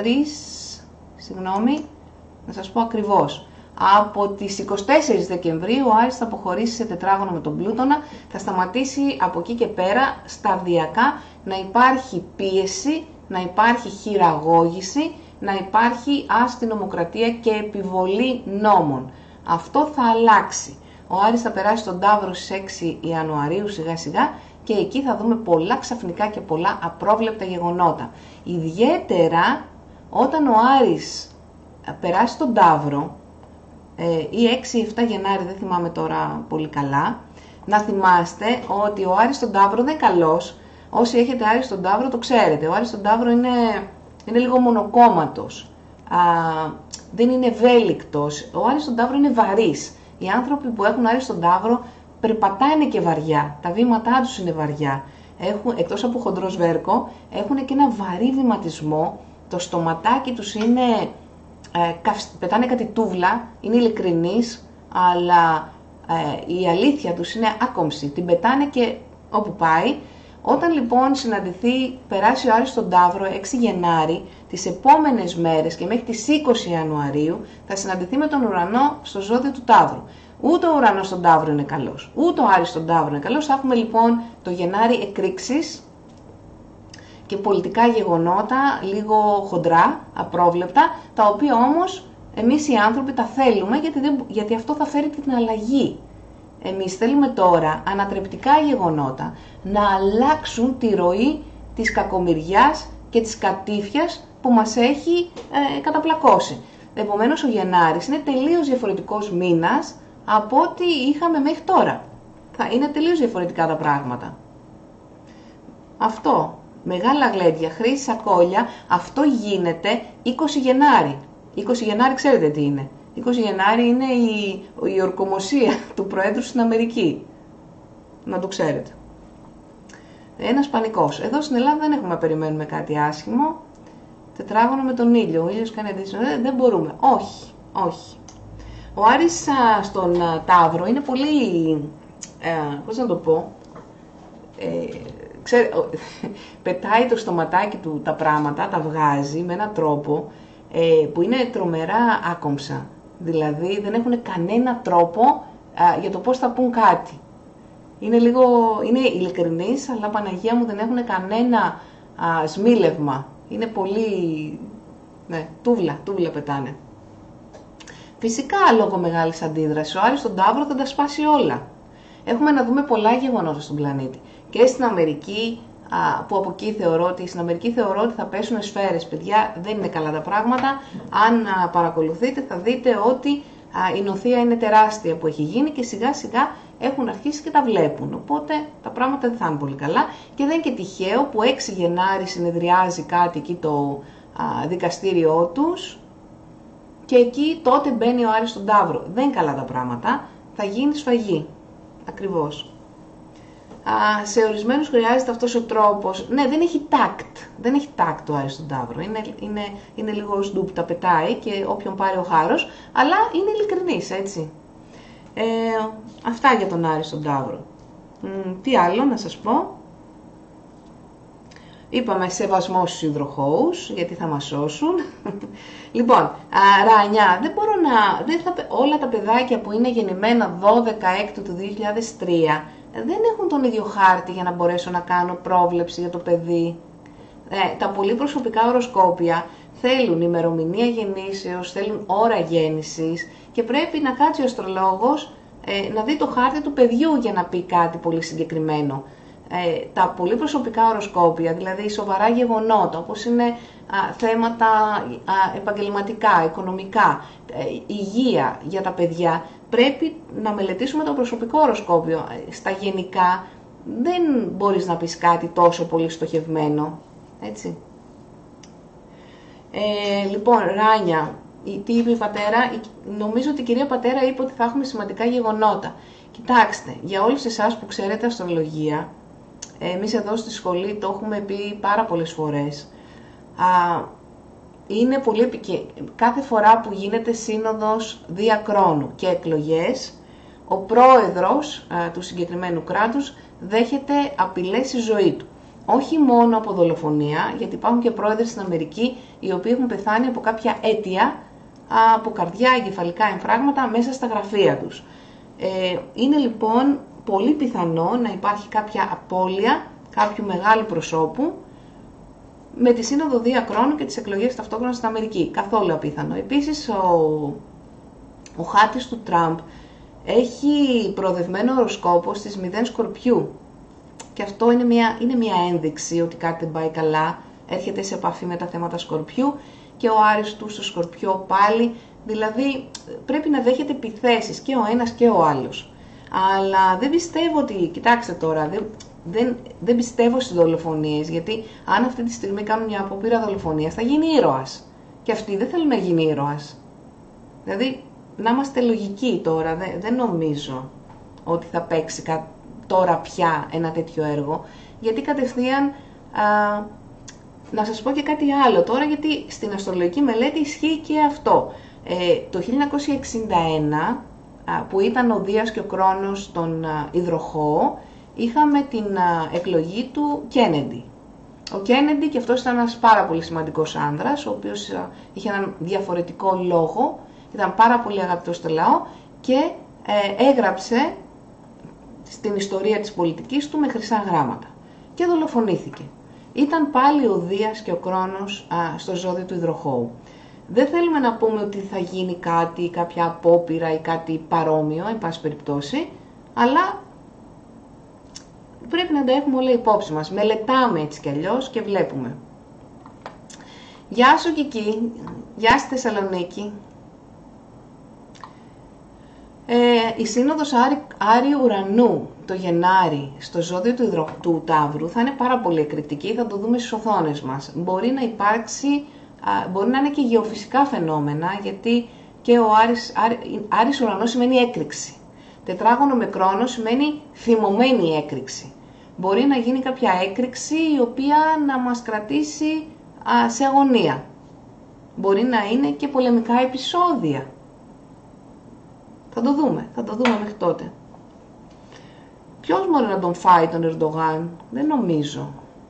23, να σας πω ακριβώς. Από τις 24 Δεκεμβρίου ο Άρης θα αποχωρήσει σε τετράγωνο με τον Πλούτονα, θα σταματήσει από εκεί και πέρα σταδιακά να υπάρχει πίεση, να υπάρχει χειραγώγηση, να υπάρχει αστυνομοκρατία και επιβολή νόμων. Αυτό θα αλλάξει. Ο Άρης θα περάσει στον Ταύρο στις 6 Ιανουαρίου σιγά σιγά και εκεί θα δούμε πολλά ξαφνικά και πολλά απρόβλεπτα γεγονότα. Ιδιαίτερα όταν ο Άρης περάσει στον Ταύρο, ή 6-7 Γενάρη, δεν θυμάμαι τώρα πολύ καλά, να θυμάστε ότι ο Άρης στον Ταύρο δεν είναι καλός. Όσοι έχετε Άρη στον Ταύρο το ξέρετε. Ο Άρης στον Ταύρο είναι λίγο μονοκόμματος, δεν είναι ευέλικτος. Ο Άρης στον Ταύρο είναι βαρύς. Οι άνθρωποι που έχουν Άρη στον Ταύρο περπατάνε και βαριά. Τα βήματά τους είναι βαριά. Εκτός από χοντρό σβέρκο, έχουν και ένα βαρύ βηματισμό. Το στοματάκι τους είναι... πετάνε κάτι τούβλα, είναι ειλικρινείς, αλλά η αλήθεια τους είναι άκομψη. Την πετάνε και όπου πάει. Όταν λοιπόν περάσει ο Άρης στον Ταύρο 6 Γενάρη, τις επόμενες μέρες και μέχρι τις 20 Ιανουαρίου θα συναντηθεί με τον ουρανό στο ζώδιο του Ταύρου. Ούτε ο ουρανός στον Ταύρο είναι καλός, ούτε ο Άρης στον Ταύρο είναι καλός. Θα έχουμε λοιπόν το Γενάρη εκρήξεις και πολιτικά γεγονότα, λίγο χοντρά, απρόβλεπτα, τα οποία όμως εμείς οι άνθρωποι τα θέλουμε γιατί αυτό θα φέρει την αλλαγή. Εμείς θέλουμε τώρα ανατρεπτικά γεγονότα να αλλάξουν τη ροή της κακομοιριάς και της κατήφιας που μας έχει καταπλακώσει. Επομένως ο Γενάρης είναι τελείως διαφορετικός μήνας από ό,τι είχαμε μέχρι τώρα. Θα είναι τελείως διαφορετικά τα πράγματα. Αυτό, μεγάλα γλέντια, χρήση σακόλια, αυτό γίνεται 20 Γενάρη. 20 Γενάρη ξέρετε τι είναι. 20 Γενάρη είναι η ορκομοσία του Προέδρου στην Αμερική. Να το ξέρετε. Ένας πανικός. Εδώ στην Ελλάδα δεν έχουμε να περιμένουμε κάτι άσχημο. Τετράγωνο με τον ήλιο. Ο ήλιος κάνει αντίστοιχο. Δεν μπορούμε. Όχι. Όχι. Ο Άρης στον Ταύρο είναι πολύ, πώς να το πω, πετάει το στοματάκι του τα πράγματα, τα βγάζει με έναν τρόπο που είναι τρομερά άκομψα. Δηλαδή δεν έχουν κανένα τρόπο για το πώς θα πούν κάτι. Είναι ειλικρινείς, αλλά Παναγία μου δεν έχουν κανένα σμίλευμα. Είναι πολύ, ναι, τούβλα πετάνε. Φυσικά, λόγω μεγάλης αντίδρασης, ο Άρης στον Ταύρο θα τα σπάσει όλα. Έχουμε να δούμε πολλά γεγονότα στον πλανήτη. Και στην Αμερική, που από εκεί θεωρώ ότι θα πέσουν σφαίρες. Παιδιά, δεν είναι καλά τα πράγματα. Αν παρακολουθείτε θα δείτε ότι η νοθεία είναι τεράστια που έχει γίνει και σιγά σιγά έχουν αρχίσει και τα βλέπουν. Οπότε τα πράγματα δεν θα είναι πολύ καλά. Και δεν είναι και τυχαίο που 6 Γενάρη συνεδριάζει κάτι εκεί το δικαστήριό τους. Και εκεί τότε μπαίνει ο Άρης στον Ταύρο. Δεν είναι καλά τα πράγματα. Θα γίνει σφαγή. Ακριβώς. Σε ορισμένους χρειάζεται αυτός ο τρόπος. Ναι, δεν έχει τάκτ. Δεν έχει τάκτ ο Άρης στον Ταύρο. Είναι λίγο σντουπ, τα πετάει και όποιον πάρει ο χάρος. Αλλά είναι ειλικρινής, έτσι. Αυτά για τον Άρη στον Ταύρο. Τι άλλο να σας πω. Είπαμε σεβασμό στους υδροχόους, γιατί θα μας σώσουν. Λοιπόν, Ρανιά, όλα τα παιδάκια που είναι γεννημένα 12 του 2003 δεν έχουν τον ίδιο χάρτη για να μπορέσω να κάνω πρόβλεψη για το παιδί. Τα πολύ προσωπικά οροσκόπια θέλουν ημερομηνία γεννήσεως, θέλουν ώρα γέννησης και πρέπει να κάτσει ο αστρολόγος να δει το χάρτη του παιδιού για να πει κάτι πολύ συγκεκριμένο. Τα πολύ προσωπικά οροσκόπια, δηλαδή σοβαρά γεγονότα, όπως είναι θέματα επαγγελματικά, οικονομικά, υγεία για τα παιδιά, πρέπει να μελετήσουμε το προσωπικό οροσκόπιο. Στα γενικά δεν μπορείς να πεις κάτι τόσο πολύ στοχευμένο, έτσι. Λοιπόν, Ράνια, τι είπε η πατέρα? Νομίζω ότι η κυρία πατέρα είπε ότι θα έχουμε σημαντικά γεγονότα. Κοιτάξτε, για όλους εσάς που ξέρετε αστρολογία, εμείς εδώ στη σχολή το έχουμε πει πάρα πολλές φορές. Είναι πολύ κάθε φορά που γίνεται σύνοδος διακρόνου και εκλογές, ο πρόεδρος του συγκεκριμένου κράτους δέχεται απειλές στη ζωή του. Όχι μόνο από δολοφονία, γιατί υπάρχουν και πρόεδροι στην Αμερική οι οποίοι έχουν πεθάνει από κάποια αίτια, από καρδιά, εγκεφαλικά εμφράγματα μέσα στα γραφεία τους. Είναι λοιπόν πολύ πιθανό να υπάρχει κάποια απώλεια κάποιου μεγάλου προσώπου με τη σύνοδο διακρόνου και τις εκλογές ταυτόχρονα στην Αμερική. Καθόλου απίθανο. Επίσης, ο χάρτης του Τραμπ έχει προοδευμένο οροσκόπο στις 0 Σκορπιού. Και αυτό είναι μια ένδειξη ότι κάτι δεν πάει καλά. Έρχεται σε επαφή με τα θέματα Σκορπιού και ο Άρης του στο Σκορπιό πάλι. Δηλαδή πρέπει να δέχεται επιθέσεις και ο ένας και ο άλλος. Αλλά δεν πιστεύω ότι, κοιτάξτε τώρα, δεν πιστεύω στις δολοφονίες, γιατί αν αυτή τη στιγμή κάνουν μια απόπειρα δολοφονίας θα γίνει ήρωας. Και αυτοί δεν θέλουν να γίνει ήρωας. Δηλαδή, να είμαστε λογικοί τώρα, δεν νομίζω ότι θα παίξει τώρα πια ένα τέτοιο έργο, γιατί κατευθείαν, να σας πω και κάτι άλλο τώρα, γιατί στην αστρολογική μελέτη ισχύει και αυτό. Το 1961, που ήταν ο Δίας και ο Κρόνος στον υδροχόο, είχαμε την εκλογή του Κέννεντι. Ο Κέννεντι, και αυτός ήταν ένας πάρα πολύ σημαντικός άνδρας, ο οποίος είχε έναν διαφορετικό λόγο, ήταν πάρα πολύ αγαπητός στο λαό και έγραψε στην ιστορία της πολιτικής του με χρυσά γράμματα και δολοφονήθηκε. Ήταν πάλι ο Δίας και ο Κρόνος στο ζώδιο του υδροχόου. Δεν θέλουμε να πούμε ότι θα γίνει κάτι, κάποια απόπειρα ή κάτι παρόμοιο, εν πάση περιπτώσει, αλλά πρέπει να τα έχουμε όλα υπόψη μας. Μελετάμε έτσι κι αλλιώς και βλέπουμε. Γεια σου Κική, γεια στη Θεσσαλονίκη. Η σύνοδος Άριου Ουρανού το Γενάρη στο ζώδιο του Ταύρου θα είναι πάρα πολύ εκρηκτική, θα το δούμε στις οθόνες μας. Μπορεί να υπάρξει, μπορεί να είναι και γεωφυσικά φαινόμενα, γιατί και ο Άρης Ουρανός σημαίνει έκρηξη. Τετράγωνο με Κρόνο σημαίνει θυμωμένη έκρηξη. Μπορεί να γίνει κάποια έκρηξη η οποία να μας κρατήσει σε αγωνία. Μπορεί να είναι και πολεμικά επεισόδια. Θα το δούμε μέχρι τότε. Ποιος μπορεί να τον φάει τον Ερντογάν? Δεν νομίζω.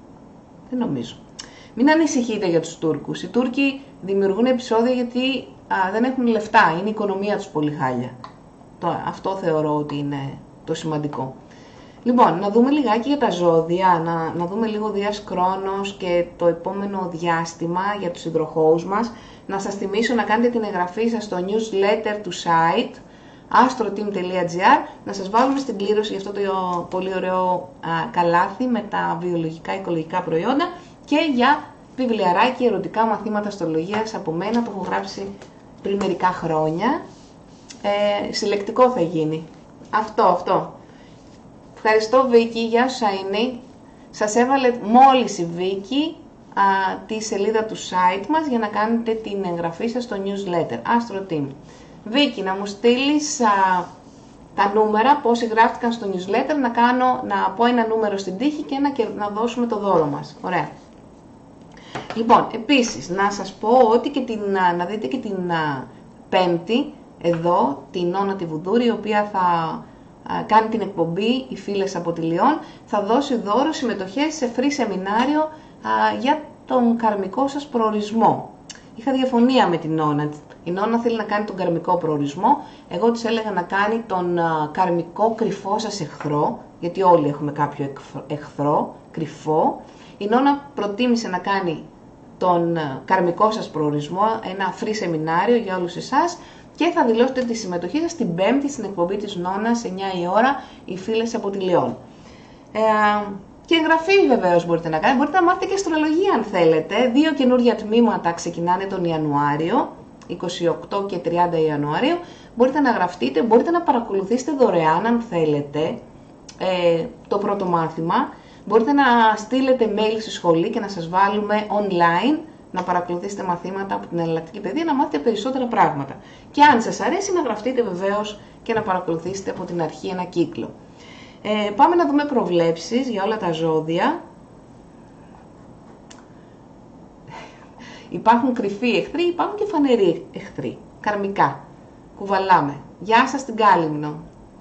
Μην ανησυχείτε για τους Τούρκους. Οι Τούρκοι δημιουργούν επεισόδια γιατί δεν έχουν λεφτά. Είναι η οικονομία τους πολύ χάλια. Αυτό θεωρώ ότι είναι το σημαντικό. Λοιπόν, να δούμε λιγάκι για τα ζώδια, να δούμε λίγο Δίας Κρόνος και το επόμενο διάστημα για τους υδροχόους μας. Να σας θυμίσω να κάνετε την εγγραφή σας στο newsletter του site astroteam.gr, να σας βάλουμε στην κλήρωση για αυτό το πολύ ωραίο καλάθι με τα βιολογικά οικολογικά προϊόντα και για βιβλιαράκι ερωτικά μαθήματα αστρολογίας από μένα, το έχω γράψει πριν μερικά χρόνια. Συλλεκτικό θα γίνει. Αυτό. Ευχαριστώ Βίκη, γεια σου Σαΐνη. Σας έβαλε μόλις η Βίκη τη σελίδα του site μας για να κάνετε την εγγραφή σας στο newsletter Astro Team. Βίκη, να μου στείλεις τα νούμερα, πόσοι γράφτηκαν στο newsletter, να πω ένα νούμερο στην τύχη και να δώσουμε το δώρο μας. Ωραία. Λοιπόν, επίσης, να σας πω ότι να δείτε και την Πέμπτη, εδώ, την Νόνα τη Βουδούρη, η οποία θα κάνει την εκπομπή «Οι φίλες από τη Λιόν», θα δώσει δώρο συμμετοχές σε free σεμινάριο για τον καρμικό σας προορισμό. Είχα διαφωνία με την Νόνα. Η Νόνα θέλει να κάνει τον καρμικό προορισμό. Εγώ της έλεγα να κάνει τον καρμικό κρυφό σας εχθρό, γιατί όλοι έχουμε κάποιο εχθρό, κρυφό. Η Νόνα προτίμησε να κάνει τον καρμικό σας προορισμό, ένα free σεμινάριο για όλους εσάς, και θα δηλώσετε τη συμμετοχή σας την Πέμπτη στην εκπομπή της Νόνας, 9 η ώρα, οι φίλες από τη Λιόν. Και εγγραφή βεβαίως μπορείτε να κάνετε. Μπορείτε να μάθετε και αστρολογία αν θέλετε. 2 καινούργια τμήματα ξεκινάνε τον Ιανουάριο, 28 και 30 Ιανουαρίου. Μπορείτε να γραφτείτε, μπορείτε να παρακολουθήσετε δωρεάν αν θέλετε το πρώτο μάθημα. Μπορείτε να στείλετε mail στη σχολή και να σας βάλουμε online, να παρακολουθήσετε μαθήματα από την εναλλακτική παιδεία, να μάθετε περισσότερα πράγματα. Και αν σας αρέσει να γραφτείτε βεβαίως και να παρακολουθήσετε από την αρχή ένα κύκλο. Πάμε να δούμε προβλέψεις για όλα τα ζώδια. Υπάρχουν κρυφοί εχθροί, υπάρχουν και φανεροί εχθροί. Καρμικά. Κουβαλάμε. Γεια σας στην Κάλυμνο.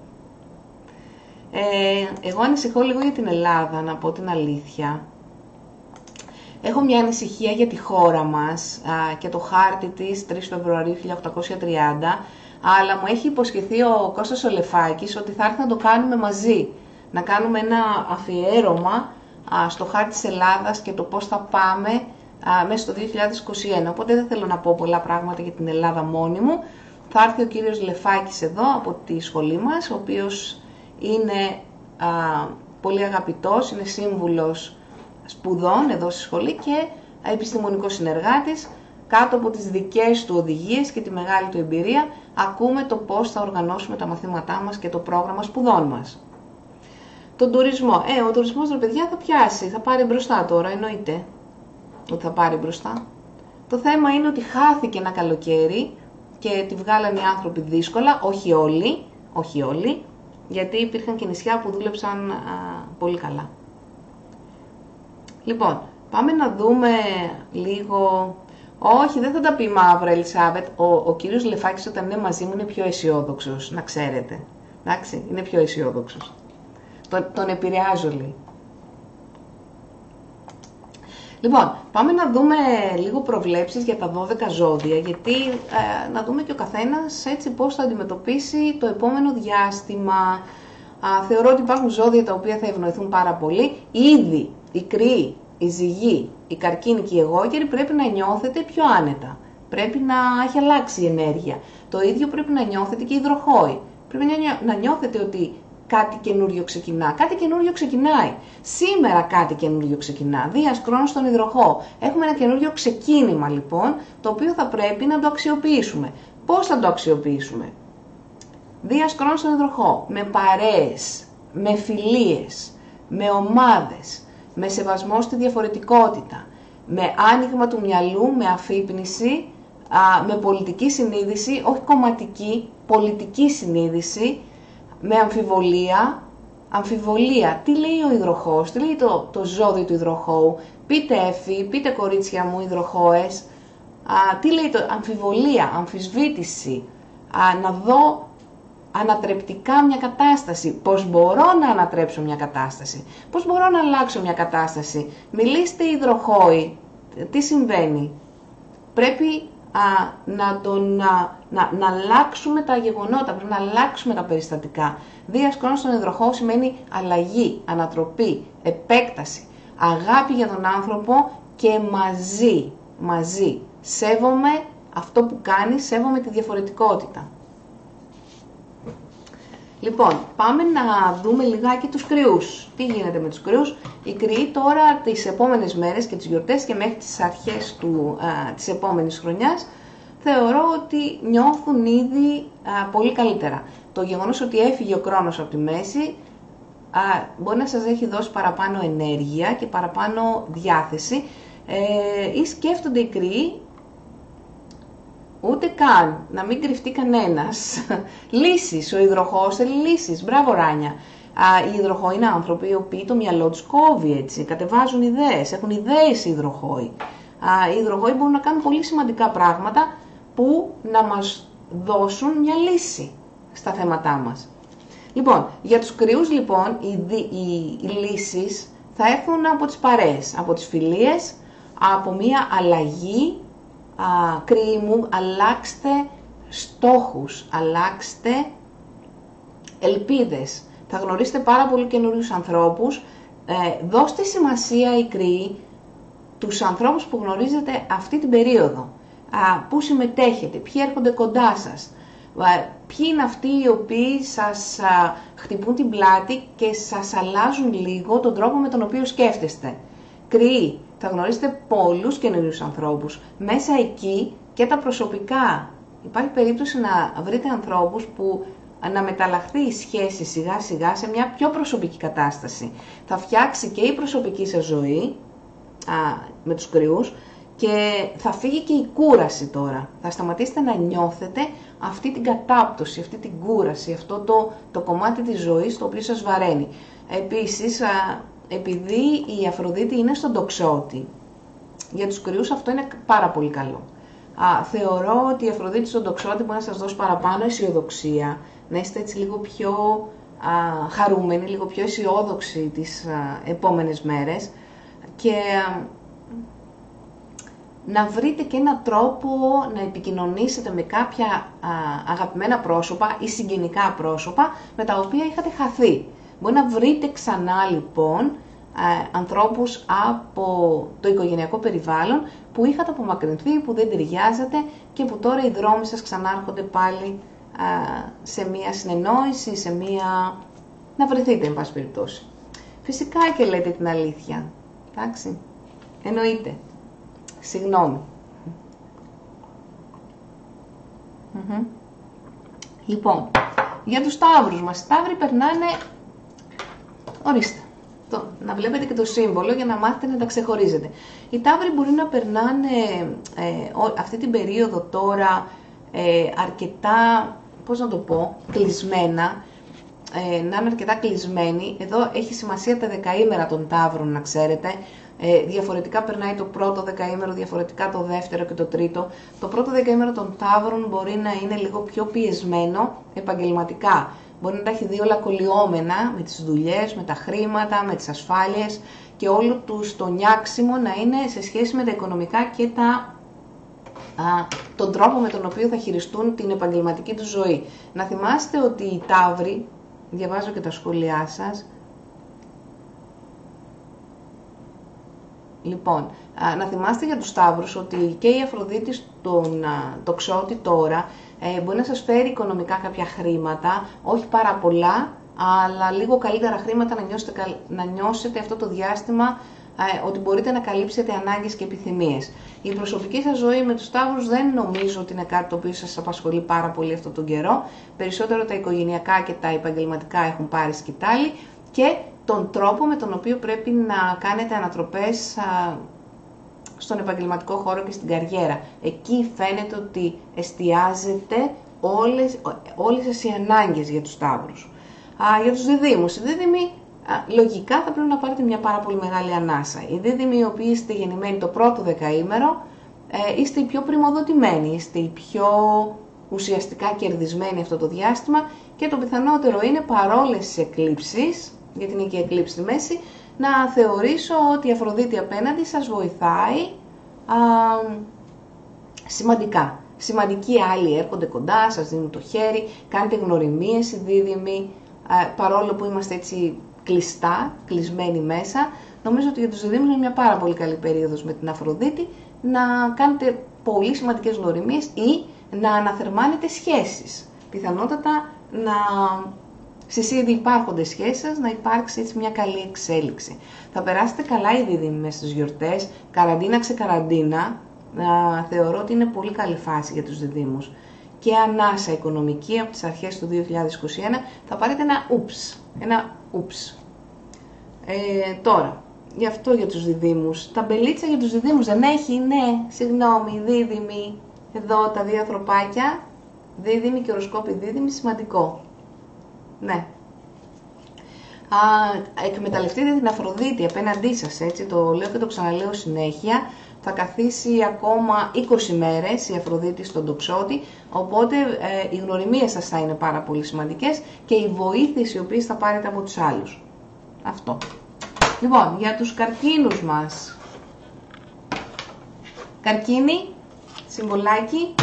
Εγώ ανησυχώ λίγο για την Ελλάδα, να πω την αλήθεια. Έχω μια ανησυχία για τη χώρα μας και το χάρτη της 3 Φεβρουαρίου 1830, αλλά μου έχει υποσχεθεί ο Κώστας ο Λεφάκης ότι θα έρθει να το κάνουμε μαζί. Να κάνουμε ένα αφιέρωμα στο χάρτη της Ελλάδας και το πώς θα πάμε μέσα στο 2021. Οπότε δεν θέλω να πω πολλά πράγματα για την Ελλάδα μόνη μου. Θα έρθει ο κύριος Λεφάκης εδώ από τη σχολή μας, ο οποίος είναι πολύ αγαπητός, είναι σύμβουλος σπουδών εδώ στη σχολή και επιστημονικός συνεργάτης. Κάτω από τις δικές του οδηγίες και τη μεγάλη του εμπειρία ακούμε το πώς θα οργανώσουμε τα μαθήματά μας και το πρόγραμμα σπουδών μας. Τον τουρισμό. Ο τουρισμός, ρε παιδιά, θα πιάσει, θα πάρει μπροστά τώρα, εννοείται ότι θα πάρει μπροστά. Το θέμα είναι ότι χάθηκε ένα καλοκαίρι και τη βγάλανε οι άνθρωποι δύσκολα, όχι όλοι, γιατί υπήρχαν και νησιά που δούλεψαν πολύ καλά. Λοιπόν, πάμε να δούμε λίγο. Όχι, δεν θα τα πει μαύρα, Ελισάβετ. Ο κύριος Λεφάκης όταν είναι μαζί μου είναι πιο αισιόδοξος, να ξέρετε. Εντάξει, είναι πιο αισιόδοξος. Τον επηρεάζω λίγο. Λοιπόν, πάμε να δούμε λίγο προβλέψεις για τα 12 ζώδια, γιατί να δούμε και ο καθένας έτσι πώς θα αντιμετωπίσει το επόμενο διάστημα. Θεωρώ ότι υπάρχουν ζώδια τα οποία θα ευνοηθούν πάρα πολύ. Ήδη οι Κρυοί, οι Ζυγοί, οι Καρκίνοι και οι Αιγόκεροι πρέπει να νιώθετε πιο άνετα. Πρέπει να έχει αλλάξει η ενέργεια. Το ίδιο πρέπει να νιώθετε και οι Υδροχόοι. Πρέπει να νιώθετε ότι κάτι καινούριο ξεκινά. Κάτι καινούριο ξεκινάει. Σήμερα κάτι καινούριο ξεκινά. Δίας Κρόνος στον Υδροχόο. Έχουμε ένα καινούριο ξεκίνημα λοιπόν, το οποίο θα πρέπει να το αξιοποιήσουμε. Πώς θα το αξιοποιήσουμε? Δίας Κρόνος στον Υδροχόο. Με παρέες, με φιλίες, με ομάδες, με σεβασμό στη διαφορετικότητα, με άνοιγμα του μυαλού, με αφύπνιση, με πολιτική συνείδηση, όχι κομματική, πολιτική συνείδηση, με αμφιβολία. Τι λέει ο Υδροχόος, τι λέει το ζώδιο του Υδροχόου? Πείτε Εφη, πείτε κορίτσια μου Υδροχόες, τι λέει το αμφιβολία, αμφισβήτηση, να δω ανατρεπτικά μια κατάσταση. Πώς μπορώ να ανατρέψω μια κατάσταση, πώς μπορώ να αλλάξω μια κατάσταση. Μιλήστε υδροχόοι, τι συμβαίνει. Πρέπει να αλλάξουμε τα γεγονότα, πρέπει να αλλάξουμε τα περιστατικά. Δίας χρόνος στον υδροχόο σημαίνει αλλαγή, ανατροπή, επέκταση, αγάπη για τον άνθρωπο και μαζί. Σέβομαι αυτό που κάνει, σέβομαι τη διαφορετικότητα. Λοιπόν, πάμε να δούμε λιγάκι τους κρυούς. Τι γίνεται με τους κρυούς? Οι κρυοί τώρα τις επόμενες μέρες και τις γιορτές και μέχρι τις αρχές της επόμενης χρονιάς θεωρώ ότι νιώθουν ήδη πολύ καλύτερα. Το γεγονός ότι έφυγε ο Κρόνος από τη μέση μπορεί να σας έχει δώσει παραπάνω ενέργεια και παραπάνω διάθεση ή σκέφτονται οι κρυοί ούτε καν, να μην κρυφτεί κανένας. Λύσεις, ο υδροχόος θέλει λύσεις, μπράβο Ράνια. Οι υδροχόοι είναι άνθρωποι οι οποίοι το μυαλό τους κόβει έτσι, κατεβάζουν ιδέες, έχουν ιδέες οι υδροχόοι. Οι υδροχόοι μπορούν να κάνουν πολύ σημαντικά πράγματα που να μας δώσουν μια λύση στα θέματά μας. Λοιπόν, για τους κρυούς λοιπόν οι λύσεις θα έρθουν από τις παρέες, από τις φιλίες, από μια αλλαγή. Κρυοί μου, αλλάξτε στόχους, αλλάξτε ελπίδες. Θα γνωρίσετε πάρα πολύ καινούριους ανθρώπους. Δώστε σημασία οι κρυοί τους ανθρώπους που γνωρίζετε αυτή την περίοδο. Πού συμμετέχετε, ποιοι έρχονται κοντά σας. Ποιοι είναι αυτοί οι οποίοι σας χτυπούν την πλάτη και σας αλλάζουν λίγο τον τρόπο με τον οποίο σκέφτεστε. Κρυοί, θα γνωρίσετε πολλούς καινούριους ανθρώπους. Μέσα εκεί και τα προσωπικά. Υπάρχει περίπτωση να βρείτε ανθρώπους που να μεταλλαχθεί η σχέση σιγά σιγά σε μια πιο προσωπική κατάσταση. Θα φτιάξει και η προσωπική σας ζωή με τους κρυούς και θα φύγει και η κούραση τώρα. Θα σταματήσετε να νιώθετε αυτή την κατάπτωση, αυτή την κούραση, αυτό το κομμάτι της ζωής το οποίο σας βαραίνει. Επίσης, επειδή η Αφροδίτη είναι στον τοξότη, για τους κρυούς αυτό είναι πάρα πολύ καλό. Θεωρώ ότι η Αφροδίτη στον τοξότη μπορεί να σας δώσει παραπάνω αισιοδοξία, να είστε έτσι λίγο πιο χαρούμενοι, λίγο πιο αισιόδοξοι τις επόμενες μέρες και να βρείτε και έναν τρόπο να επικοινωνήσετε με κάποια αγαπημένα πρόσωπα ή συγγενικά πρόσωπα με τα οποία είχατε χαθεί. Μπορεί να βρείτε ξανά λοιπόν ανθρώπους από το οικογενειακό περιβάλλον που είχατε απομακρυνθεί, που δεν ταιριάζατε και που τώρα οι δρόμοι σας ξανάρχονται πάλι σε μία συνεννόηση, σε μία... να βρεθείτε εν πάση περιπτώσει. Φυσικά και λέτε την αλήθεια, εντάξει, εννοείται, συγγνώμη. Λοιπόν, για τους Ταύρους μας, οι Ταύροι περνάνε, ορίστε, να βλέπετε και το σύμβολο για να μάθετε να τα ξεχωρίζετε. Οι Ταύροι μπορεί να περνάνε αυτή την περίοδο τώρα αρκετά, πώς να το πω, κλεισμένα, να είναι αρκετά κλεισμένοι. Εδώ έχει σημασία τα δεκαήμερα των Ταύρων, να ξέρετε. Διαφορετικά περνάει το πρώτο δεκαήμερο, διαφορετικά το δεύτερο και το τρίτο. Το πρώτο δεκαήμερο των Ταύρων μπορεί να είναι λίγο πιο πιεσμένο επαγγελματικά. Μπορεί να τα έχει δει όλα κολλιόμενα με τις δουλειές, με τα χρήματα, με τις ασφάλειες και όλο τους το νιάξιμο να είναι σε σχέση με τα οικονομικά και τον τρόπο με τον οποίο θα χειριστούν την επαγγελματική του ζωή. Να θυμάστε ότι οι Ταύροι, διαβάζω και τα σχόλιά σας, λοιπόν, να θυμάστε για τους Ταύρους ότι και η Αφροδίτη στον τοξότη τώρα μπορεί να σας φέρει οικονομικά κάποια χρήματα, όχι πάρα πολλά, αλλά λίγο καλύτερα χρήματα να νιώσετε αυτό το διάστημα ότι μπορείτε να καλύψετε ανάγκες και επιθυμίες. Η προσωπική σας ζωή με τους Ταύρους δεν νομίζω ότι είναι κάτι το οποίο σας απασχολεί πάρα πολύ αυτόν τον καιρό. Περισσότερο τα οικογενειακά και τα επαγγελματικά έχουν πάρει σκητάλη και τον τρόπο με τον οποίο πρέπει να κάνετε ανατροπές στον επαγγελματικό χώρο και στην καριέρα. Εκεί φαίνεται ότι εστιάζεται όλες σας οι ανάγκες για τους Ταύρους. Για τους Διδύμους. Οι Δίδυμοι λογικά θα πρέπει να πάρετε μια πάρα πολύ μεγάλη ανάσα. Οι Δίδυμοι οι οποίοι είστε γεννημένοι το πρώτο δεκαήμερο, είστε οι πιο πρημοδοτημένοι, είστε οι πιο ουσιαστικά κερδισμένοι αυτό το διάστημα και το πιθανότερο είναι παρόλες τις εκλήψεις, γιατί είναι και εκλήψη στη μέση, να θεωρήσω ότι η Αφροδίτη απέναντι σας βοηθάει σημαντικά. Σημαντικοί άλλοι έρχονται κοντά, σας δίνουν το χέρι, κάνετε γνωριμίες οι δίδυμοι, παρόλο που είμαστε έτσι κλεισμένοι μέσα. Νομίζω ότι για τους διδύμους είναι μια πάρα πολύ καλή περίοδος με την Αφροδίτη να κάνετε πολύ σημαντικές γνωριμίες ή να αναθερμάνετε σχέσεις. Πιθανότατα στις ήδη υπάρχοντες σχέσεις σας να υπάρξει έτσι μια καλή εξέλιξη. Θα περάσετε καλά οι δίδυμοι μέσα στις γιορτές, καραντίνα ξεκαραντίνα. Θεωρώ ότι είναι πολύ καλή φάση για τους διδύμους. Και ανάσα οικονομική από τις αρχές του 2021 θα πάρετε ένα ούψ. Τώρα, γι' αυτό για τους διδύμους. Ταμπελίτσα για τους διδύμους δεν έχει, ναι, συγγνώμη, δίδυμοι. Εδώ τα δύο ανθρωπάκια, δίδυμοι και οροσκόποι δίδυμοι, σημαντικό. Ναι. Εκμεταλλευτείτε την Αφροδίτη απέναντί σας, έτσι, το λέω και το ξαναλέω συνέχεια. Θα καθίσει ακόμα 20 μέρες η Αφροδίτη στον τοξότη, οπότε οι γνωριμίες σας θα είναι πάρα πολύ σημαντικές και οι βοήθειες οι οποίες θα πάρετε από τους άλλους. Αυτό. Λοιπόν, για τους καρκίνους μας. Καρκίνη, συμβολάκι.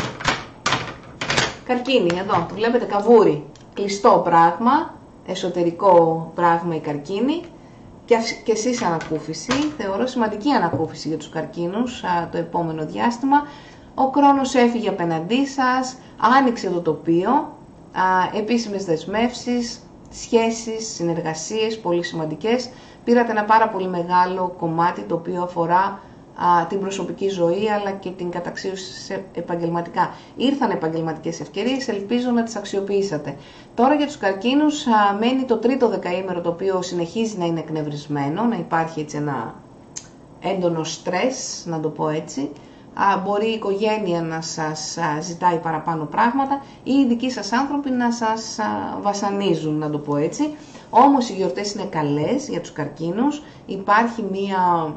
Καρκίνη, εδώ, το βλέπετε, καβούρι. Κλειστό πράγμα, εσωτερικό πράγμα η καρκίνη. Και εσείς ανακούφιση, θεωρώ σημαντική ανακούφιση για τους καρκίνους το επόμενο διάστημα. Ο Κρόνος έφυγε απέναντί σας, άνοιξε το τοπίο, επίσημες δεσμεύσεις, σχέσεις, συνεργασίες, πολύ σημαντικές. Πήρατε ένα πάρα πολύ μεγάλο κομμάτι το οποίο αφορά την προσωπική ζωή αλλά και την καταξίωση επαγγελματικά. Ήρθαν επαγγελματικές ευκαιρίες, ελπίζω να τις αξιοποιήσατε. Τώρα για τους καρκίνους μένει το τρίτο δεκαήμερο το οποίο συνεχίζει να είναι εκνευρισμένο, να υπάρχει έτσι ένα έντονο στρες, να το πω έτσι. Μπορεί η οικογένεια να σας ζητάει παραπάνω πράγματα ή οι δικοί σας άνθρωποι να σας βασανίζουν, να το πω έτσι. Όμως οι γιορτές είναι καλές για τους καρκίνους, υπάρχει μία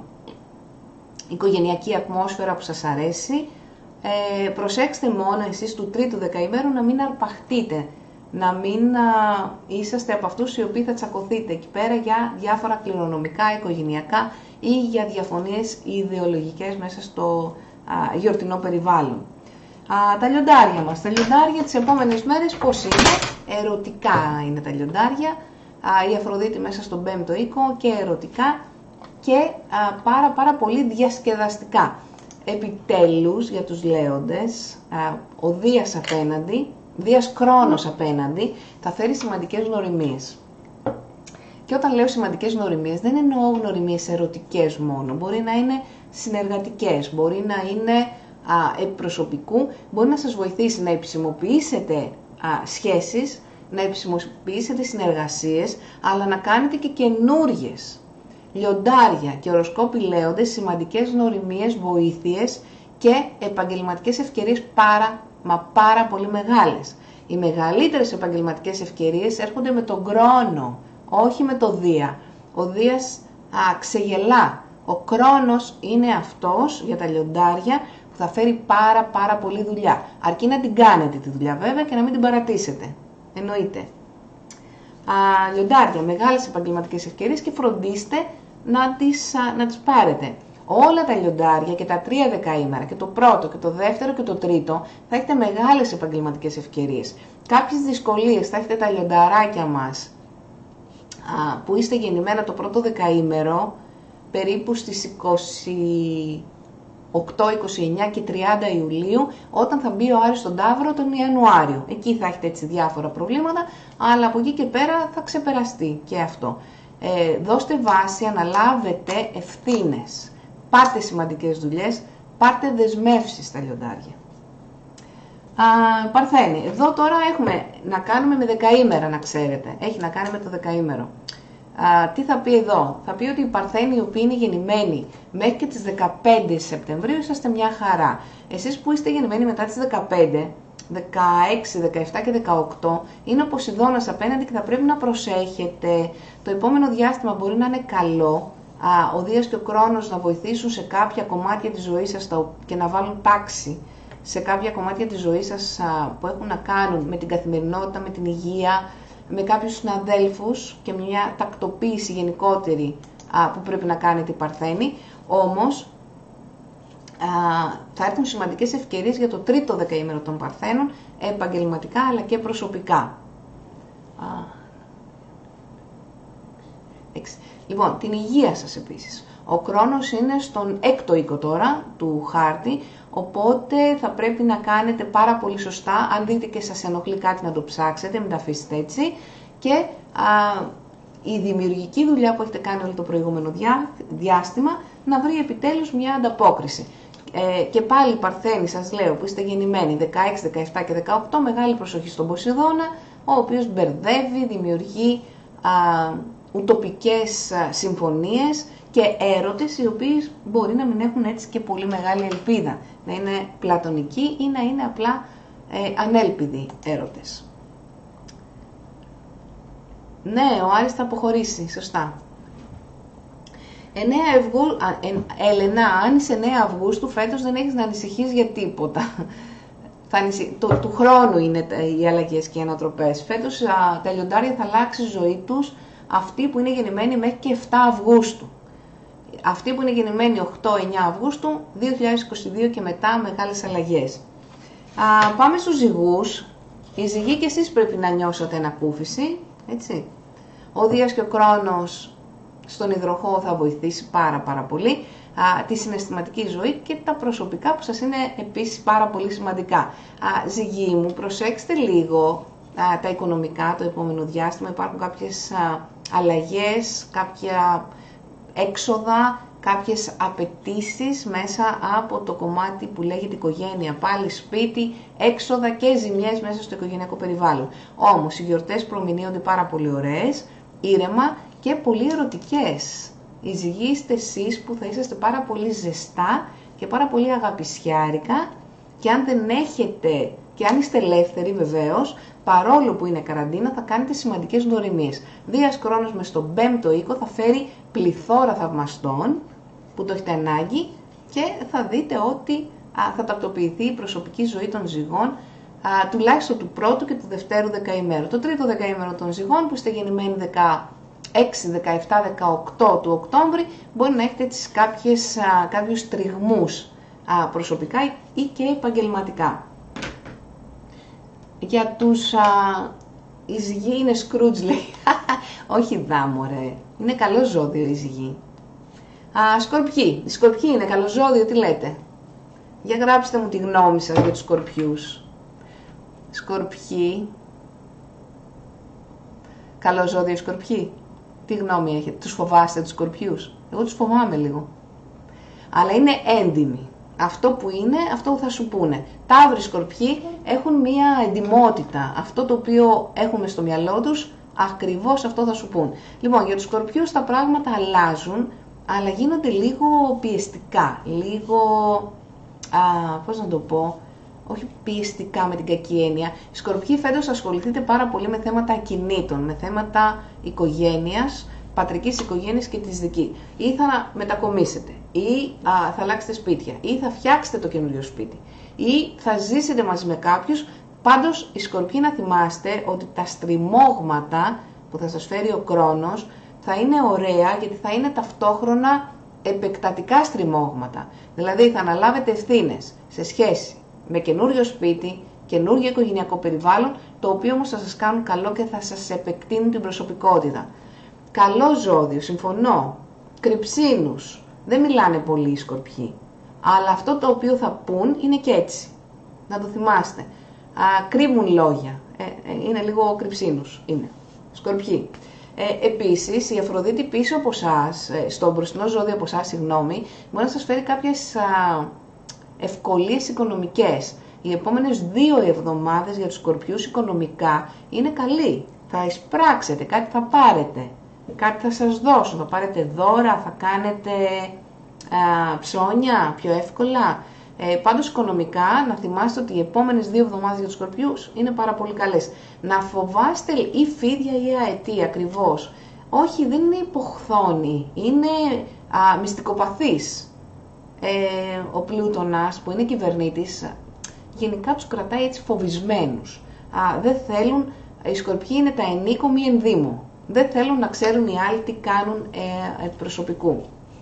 οικογενειακή ατμόσφαιρα που σας αρέσει. Προσέξτε μόνο εσείς του τρίτου δεκαημέρου να μην αρπαχτείτε, να μην είσαστε από αυτούς οι οποίοι θα τσακωθείτε εκεί πέρα για διάφορα κληρονομικά, οικογενειακά ή για διαφωνίες ιδεολογικές μέσα στο γιορτινό περιβάλλον. Τα λιοντάρια μας. Τα λιοντάρια τις επόμενες μέρες πώς είναι? Ερωτικά είναι τα λιοντάρια. Η Αφροδίτη μέσα στον 5ο οίκο και ερωτικά και πάρα πολύ διασκεδαστικά. Επιτέλους για τους λέοντες, ο Δίας απέναντι, Δίας Κρόνος απέναντι, θα φέρει σημαντικές γνωριμίες. Και όταν λέω σημαντικές γνωριμίες, δεν εννοώ γνωριμίες ερωτικές μόνο, μπορεί να είναι συνεργατικές, μπορεί να είναι προσωπικού, μπορεί να σας βοηθήσει να επισημοποιήσετε σχέσεις, να επισημοποιήσετε συνεργασίες, αλλά να κάνετε και καινούριες. Λιοντάρια και οροσκόποι λέοντες, σημαντικές γνωριμίες, βοήθειες και επαγγελματικές ευκαιρίες πάρα πολύ μεγάλες. Οι μεγαλύτερες επαγγελματικές ευκαιρίες έρχονται με τον Κρόνο, όχι με το Δία. Ο Δίας ξεγελά. Ο Κρόνος είναι αυτός για τα λιοντάρια που θα φέρει πάρα πολύ δουλειά. Αρκεί να την κάνετε τη δουλειά βέβαια και να μην την παρατήσετε. Εννοείται. Λιοντάρια, μεγάλες επαγγελματικές ευκαιρίες και φροντίστε να τις πάρετε. Όλα τα λιοντάρια και τα 3 δεκαήμερα, και το πρώτο και το δεύτερο και το τρίτο, θα έχετε μεγάλες επαγγελματικές ευκαιρίες. Κάποιες δυσκολίες θα έχετε τα λιονταράκια μας, που είστε γεννημένα το πρώτο δεκαήμερο, περίπου στις 28, 29 και 30 Ιουλίου, όταν θα μπει ο Άρης στον Ταύρο τον Ιανουάριο. Εκεί θα έχετε έτσι διάφορα προβλήματα, αλλά από εκεί και πέρα θα ξεπεραστεί και αυτό. Δώστε βάση, αναλάβετε ευθύνες. Πάρτε σημαντικές δουλειές, πάρτε δεσμεύσεις στα λιοντάρια. Παρθένη, εδώ τώρα έχουμε να κάνουμε με δεκαήμερα, να ξέρετε. Έχει να κάνει με το δεκαήμερο. Τι θα πει εδώ? Θα πει ότι οι Παρθένοι οι οποίοι είναι γεννημένοι μέχρι και τις 15 Σεπτεμβρίου είσαστε μια χαρά. Εσείς που είστε γεννημένοι μετά τις 15, 16, 17 και 18 είναι ο Ποσειδώνας απέναντι και θα πρέπει να προσέχετε. Το επόμενο διάστημα μπορεί να είναι καλό, ο Δίας και ο Κρόνος να βοηθήσουν σε κάποια κομμάτια της ζωής σας και να βάλουν τάξη. σε κάποια κομμάτια της ζωής σας που έχουν να κάνουν με την καθημερινότητα, με την υγεία, με κάποιους συναδέλφους και μια τακτοποίηση γενικότερη που πρέπει να κάνετε οι Παρθένοι. Όμως θα έρθουν σημαντικές ευκαιρίες για το τρίτο δεκαήμερο των Παρθένων, επαγγελματικά αλλά και προσωπικά. Λοιπόν, την υγεία σας επίσης. Ο Κρόνος είναι στον 6ο οίκο τώρα του χάρτη, οπότε θα πρέπει να κάνετε πάρα πολύ σωστά. Αν δείτε και σας ενοχλεί κάτι, να το ψάξετε, μην τα αφήσετε έτσι. Και η δημιουργική δουλειά που έχετε κάνει όλο το προηγούμενο διάστημα να βρει επιτέλους μια ανταπόκριση. Και πάλι οι Παρθένοι, σας λέω, που είστε γεννημένοι 16, 17 και 18, μεγάλη προσοχή στον Ποσειδώνα, ο οποίος μπερδεύει, δημιουργεί ουτοπικές συμφωνίες και έρωτες, οι οποίοι μπορεί να μην έχουν έτσι και πολύ μεγάλη ελπίδα. Να είναι πλατωνικοί ή να είναι απλά ανέλπιδοι έρωτες. Ναι, ο Άρης θα αποχωρήσει, σωστά. Έλενα, αν είσαι 9 Αυγούστου, φέτος δεν έχεις να ανησυχείς για τίποτα. Του χρόνου είναι οι αλλαγές και οι ανατροπές. Φέτος τα λιοντάρια θα αλλάξει η ζωή τους, αυτοί που είναι γεννημένοι μέχρι και 7 Αυγούστου. Αυτοί που είναι γεννημένοι 8-9 Αυγούστου, 2022 και μετά, μεγάλες αλλαγές. Πάμε στους ζυγούς. Οι ζυγοί και εσείς πρέπει να νιώσετε ανακούφιση, έτσι. Ο Δίας και ο Κρόνος στον υδροχόο θα βοηθήσει πάρα πολύ τη συναισθηματική ζωή και τα προσωπικά που σας είναι επίσης πάρα πολύ σημαντικά. Ζυγοί μου, προσέξτε λίγο τα οικονομικά το επόμενο διάστημα. Υπάρχουν κάποιες αλλαγές, κάποια έξοδα, κάποιες απαιτήσεις μέσα από το κομμάτι που λέγεται οικογένεια, πάλι σπίτι, έξοδα και ζημιές μέσα στο οικογενειακό περιβάλλον. Όμως οι γιορτές προμηνύονται πάρα πολύ ωραίες, ήρεμα και πολύ ερωτικές. Οι ζυγοί είστε εσείς που θα είσαστε πάρα πολύ ζεστά και πάρα πολύ αγαπησιάρικα, και αν δεν έχετε, και αν είστε ελεύθεροι βεβαίως, παρόλο που είναι καραντίνα, θα κάνετε σημαντικές γνωριμίες. Δίας Κρόνος μες στον 5ο οίκο θα φέρει πληθώρα θαυμαστών που το έχετε ανάγκη και θα δείτε ότι θα τακτοποιηθεί η προσωπική ζωή των ζυγών, τουλάχιστον του πρώτου και του δευτέρου δεκαημέρου. Το τρίτο δεκαήμερο των ζυγών που είστε γεννημένοι 16, 17, 18 του Οκτώβρη, μπορεί να έχετε έτσι κάποιους τριγμούς προσωπικά ή και επαγγελματικά. Για τους οι ζυγοί είναι Σκρούτζ, λέει. Όχι δάμορε, είναι καλό ζώδιο οι ζυγοί. Σκορπιοί, οι σκορπιοί είναι καλό ζώδιο, τι λέτε? Για γράψτε μου τη γνώμη σας για τους σκορπιούς. Σκορπιοί, καλό ζώδιο οι σκορπιοί. Τι γνώμη έχετε, τους φοβάστε τους σκορπιούς? Εγώ τους φοβάμαι λίγο. Αλλά είναι έντιμοι. Αυτό που είναι, αυτό που θα σου πούνε. Ταύροι, σκορπιοί έχουν μία εντιμότητα. Αυτό το οποίο έχουμε στο μυαλό τους, ακριβώς αυτό θα σου πούν. Λοιπόν, για τους σκορπιούς τα πράγματα αλλάζουν, αλλά γίνονται λίγο πιεστικά. Λίγο, πώς να το πω, όχι πιεστικά με την κακή έννοια. Οι σκορπιοί φέτος ασχοληθείτε πάρα πολύ με θέματα ακινήτων, με θέματα οικογένειας, πατρικής οικογένειας και της δική. Ή θα μετακομίσετε, ή θα αλλάξετε σπίτια, ή θα φτιάξετε το καινούριο σπίτι, ή θα ζήσετε μαζί με κάποιους. Πάντως, οι σκορπιοί να θυμάστε ότι τα στριμώγματα που θα σας φέρει ο Κρόνος θα είναι ωραία, γιατί θα είναι ταυτόχρονα επεκτατικά στριμώγματα. Δηλαδή θα αναλάβετε ευθύνες σε σχέση με καινούριο σπίτι, καινούριο οικογενειακό περιβάλλον, το οποίο όμως θα σας κάνουν καλό και θα σας επεκτείνουν την προσωπικότητα. Καλό ζώδιο, συμφωνώ. Κρυψίνους, δεν μιλάνε πολύ οι σκορπιοί, αλλά αυτό το οποίο θα πούν είναι και έτσι. Να το θυμάστε. Κρύβουν λόγια. Είναι λίγο κρυψίνους, είναι. Σκορπιοί. Επίσης, η Αφροδίτη πίσω από εσάς, στο μπροστινό ζώδιο από εσάς, συγγνώμη, μπορεί να σας φέρει κάποιες ευκολίες οικονομικές. Οι επόμενες 2 εβδομάδες για τους σκορπιούς οικονομικά είναι καλή. Θα εισπράξετε, κάτι θα πάρετε, κάτι θα σας δώσουν, θα πάρετε δώρα, θα κάνετε ψώνια πιο εύκολα. Πάντως οικονομικά να θυμάστε ότι οι επόμενες 2 εβδομάδες για τους σκορπιούς είναι πάρα πολύ καλές. Να φοβάστε ή φίδια ή αετή ακριβώς. Όχι, δεν είναι υποχθόνη, είναι μυστικοπαθής. Ο Πλούτονας που είναι κυβερνήτης γενικά τους κρατάει έτσι φοβισμένους. Δεν θέλουν, οι Σκορπιοί είναι τα ενίκο μη ενδύμο. Δεν θέλουν να ξέρουν οι άλλοι τι κάνουν προσωπικού.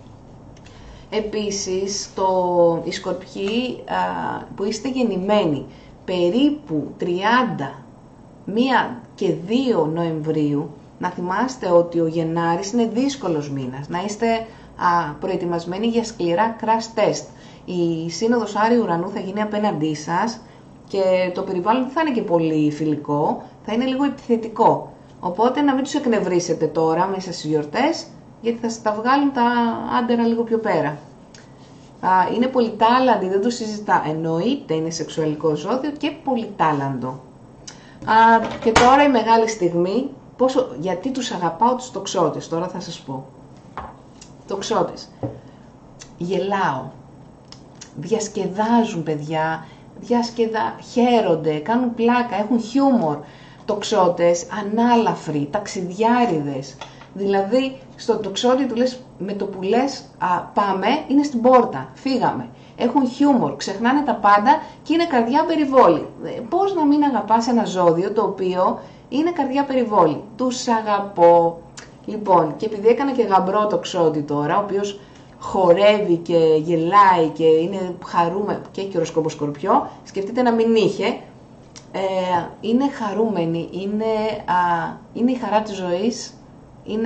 Επίσης, οι Σκορπιοί που είστε γεννημένοι περίπου 30, 1 και 2 Νοεμβρίου, να θυμάστε ότι ο Γενάρης είναι δύσκολος μήνας, να είστε προετοιμασμένοι για σκληρά crash test. Η σύνοδος Άριου Ουρανού θα γίνει απέναντί σας και το περιβάλλον δεν θα είναι και πολύ φιλικό, θα είναι λίγο επιθετικό. Οπότε να μην τους εκνευρίσετε τώρα μέσα στις γιορτές, γιατί θα σας τα βγάλουν τα άντερα λίγο πιο πέρα. Είναι πολυτάλαντοι, δεν το συζητά. Εννοείται είναι σεξουαλικό ζώδιο και πολυτάλαντο. Και τώρα η μεγάλη στιγμή, γιατί τους αγαπάω τους τοξότες, τώρα θα σας πω. Τοξότες. Γελάω. Διασκεδάζουν παιδιά, χαίρονται, κάνουν πλάκα, έχουν χιούμορ. Τοξότες, ανάλαφροι, ταξιδιάριδες. Δηλαδή, στο τοξότη του λες, με το που λες πάμε, είναι στην πόρτα, φύγαμε. Έχουν χιούμορ, ξεχνάνε τα πάντα και είναι καρδιά περιβόλη. Πώς να μην αγαπάς ένα ζώδιο το οποίο είναι καρδιά περιβόλη. Τους αγαπώ. Λοιπόν, και επειδή έκανα και γαμπρό τοξότη τώρα, ο οποίος χορεύει και γελάει και είναι χαρούμενο και έχει οροσκόπο Σκορπιό, σκεφτείτε να μην είχε. Είναι χαρούμενοι, είναι η χαρά της ζωής, είναι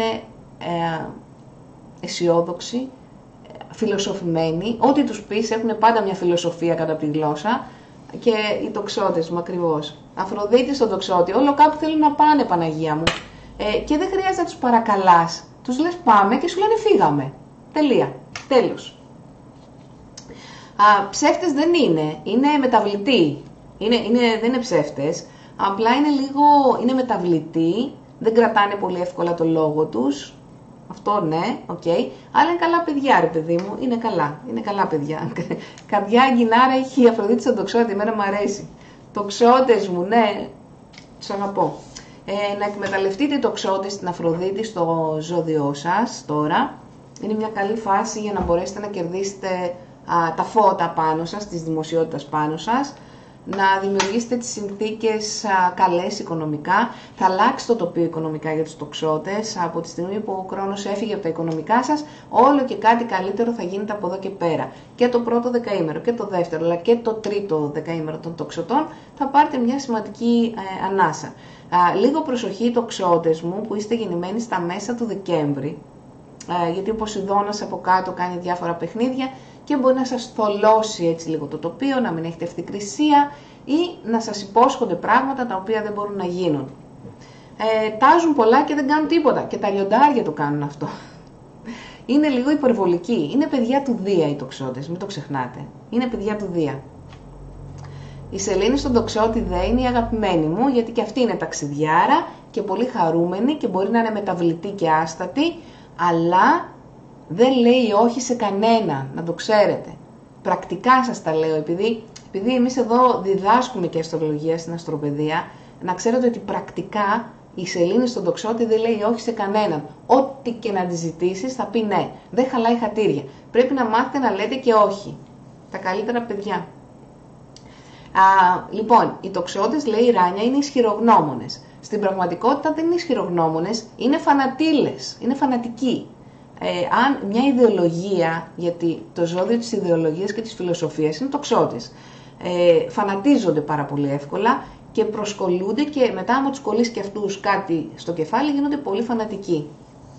αισιόδοξοι, φιλοσοφημένοι. Ό,τι τους πεις έχουν πάντα μια φιλοσοφία κατά τη γλώσσα και οι τοξότες μου ακριβώς. Αφροδίτη στον τοξότη, όλο κάπου θέλουν να πάνε, Παναγία μου. Και δεν χρειάζεται να τους παρακαλάς. Τους λες πάμε και σου λένε φύγαμε. Τελεία. Τέλος. Ψεύτες δεν είναι μεταβλητοί. Δεν είναι ψεύτες, απλά είναι μεταβλητοί, δεν κρατάνε πολύ εύκολα το λόγο τους. Αυτό ναι, αλλά είναι καλά παιδιά ρε παιδί μου, είναι καλά παιδιά. Καρδιά αγκινάρα έχει η Αφροδίτη στον τοξότη, εμένα μου αρέσει. Τοξότες μου, ναι, τους αγαπώ. Να εκμεταλλευτείτε τοξότες στην Αφροδίτη στο ζώδιό σας τώρα. Είναι μια καλή φάση για να μπορέσετε να κερδίσετε τα φώτα πάνω σας, της δημοσιότητας πάνω σας. Να δημιουργήσετε τις συνθήκες καλές οικονομικά. Θα αλλάξει το τοπίο οικονομικά για τους τοξότες. Από τη στιγμή που ο χρόνος έφυγε από τα οικονομικά σας, όλο και κάτι καλύτερο θα γίνεται από εδώ και πέρα. Και το πρώτο δεκαήμερο και το δεύτερο, αλλά και το τρίτο δεκαήμερο των τοξωτών θα πάρετε μια σημαντική ανάσα. Λίγο προσοχή τοξότες μου που είστε γεννημένοι στα μέσα του Δεκέμβρη, γιατί ο Ποσειδώνας από κάτω κάνει διάφορα παιχνίδια και μπορεί να σας θολώσει έτσι λίγο το τοπίο, να μην έχετε ευθυκρισία ή να σας υπόσχονται πράγματα τα οποία δεν μπορούν να γίνουν. Τάζουν πολλά και δεν κάνουν τίποτα. Και τα λιοντάρια το κάνουν αυτό. Είναι λίγο υπερβολικοί. Είναι παιδιά του Δία οι τοξότες, μην το ξεχνάτε. Είναι παιδιά του Δία. Η Σελήνη στον τοξότη δε είναι η αγαπημένη μου, γιατί και αυτή είναι ταξιδιάρα και πολύ χαρούμενη και μπορεί να είναι μεταβλητή και άστατη, αλλά δεν λέει όχι σε κανένα, να το ξέρετε. Πρακτικά σας τα λέω, επειδή εμείς εδώ διδάσκουμε και αστρολογία στην αστροπαιδεία, να ξέρετε ότι πρακτικά η Σελήνη στον τοξότη δεν λέει όχι σε κανέναν. Ό,τι και να τη ζητήσεις θα πει ναι. Δεν χαλάει χατήρια. Πρέπει να μάθετε να λέτε και όχι. Τα καλύτερα παιδιά. Λοιπόν, οι τοξότες, λέει η Ράνια, είναι ισχυρογνώμονες. Στην πραγματικότητα δεν είναι ισχυρογνώμονες, είναι φανατήλες, είναι φανατικοί. Αν μια ιδεολογία, γιατί το ζώδιο της ιδεολογίας και της φιλοσοφίας είναι τοξότες, φανατίζονται πάρα πολύ εύκολα και προσκολούνται και μετά άμα τους κολλήσει και αυτούς κάτι στο κεφάλι γίνονται πολύ φανατικοί.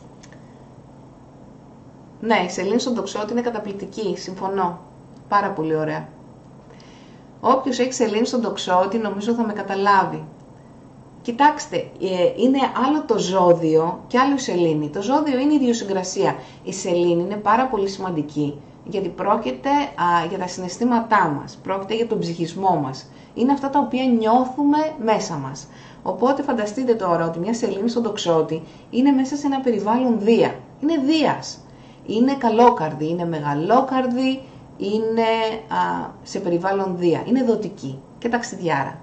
Ναι, η Σελήνη στον τοξότη είναι καταπληκτική, συμφωνώ. Πάρα πολύ ωραία. Όποιος έχει Σελήνη στον τοξότη νομίζω θα με καταλάβει. Κοιτάξτε, είναι άλλο το ζώδιο και άλλο η Σελήνη. Το ζώδιο είναι η ιδιοσυγκρασία. Η Σελήνη είναι πάρα πολύ σημαντική γιατί πρόκειται για τα συναισθήματά μας, πρόκειται για τον ψυχισμό μας. Είναι αυτά τα οποία νιώθουμε μέσα μας. Οπότε φανταστείτε τώρα ότι μια Σελήνη στον τοξότη είναι μέσα σε ένα περιβάλλον Δία. Είναι Δίας. Είναι καλόκαρδη, είναι μεγαλόκαρδη, είναι σε περιβάλλον Δία. Είναι δοτική και ταξιδιάρα.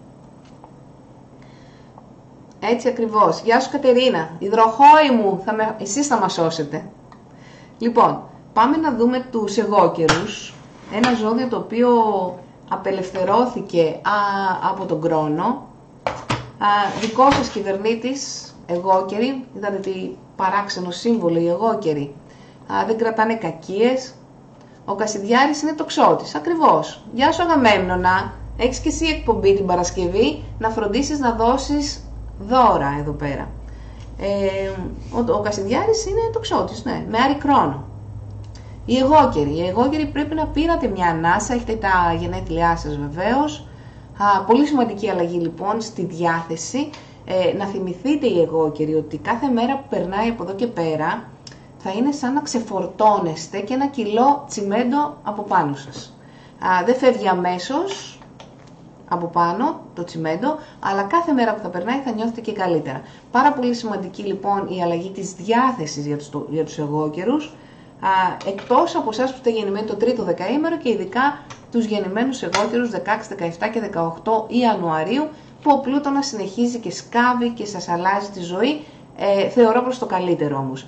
Έτσι ακριβώς. Γεια σου Κατερίνα. Υδροχόη μου, εσείς θα μας σώσετε. Λοιπόν, πάμε να δούμε τους εγώκερους. Ένα ζώδιο το οποίο απελευθερώθηκε από τον Κρόνο. Δικό σας κυβερνήτης, εγώκεροι, είδατε τι παράξενο σύμβολο οι εγώκεροι, δεν κρατάνε κακίες. Ο Κασιδιάρης είναι τοξότης, ακριβώς. Γεια σου Αγαμέμνονα, έχεις και εσύ εκπομπή την Παρασκευή, να φροντίσεις να δώσεις δώρα εδώ πέρα. Ο Κασιδιάρης είναι τοξότης, ναι, με Άρη Κρόνο. Οι εγώκεροι πρέπει να πήρατε μια ανάσα, έχετε τα γενέθλιά σας βεβαίως. Πολύ σημαντική αλλαγή λοιπόν στη διάθεση. Να θυμηθείτε οι εγώκεροι ότι κάθε μέρα που περνάει από εδώ και πέρα θα είναι σαν να ξεφορτώνεστε και 1 κιλό τσιμέντο από πάνω σας. Δεν φεύγει αμέσως από πάνω το τσιμέντο, αλλά κάθε μέρα που θα περνάει θα νιώθετε και καλύτερα. Πάρα πολύ σημαντική λοιπόν η αλλαγή της διάθεσης για τους εγώκερους, εκτός από εσάς που είστε γεννημένοι το 3ο δεκαήμερο και ειδικά τους γεννημένους εγώκερους 16, 17 και 18 Ιανουαρίου, που ο Πλούτονας συνεχίζει και σκάβει και σας αλλάζει τη ζωή, θεωρώ προς το καλύτερο όμως.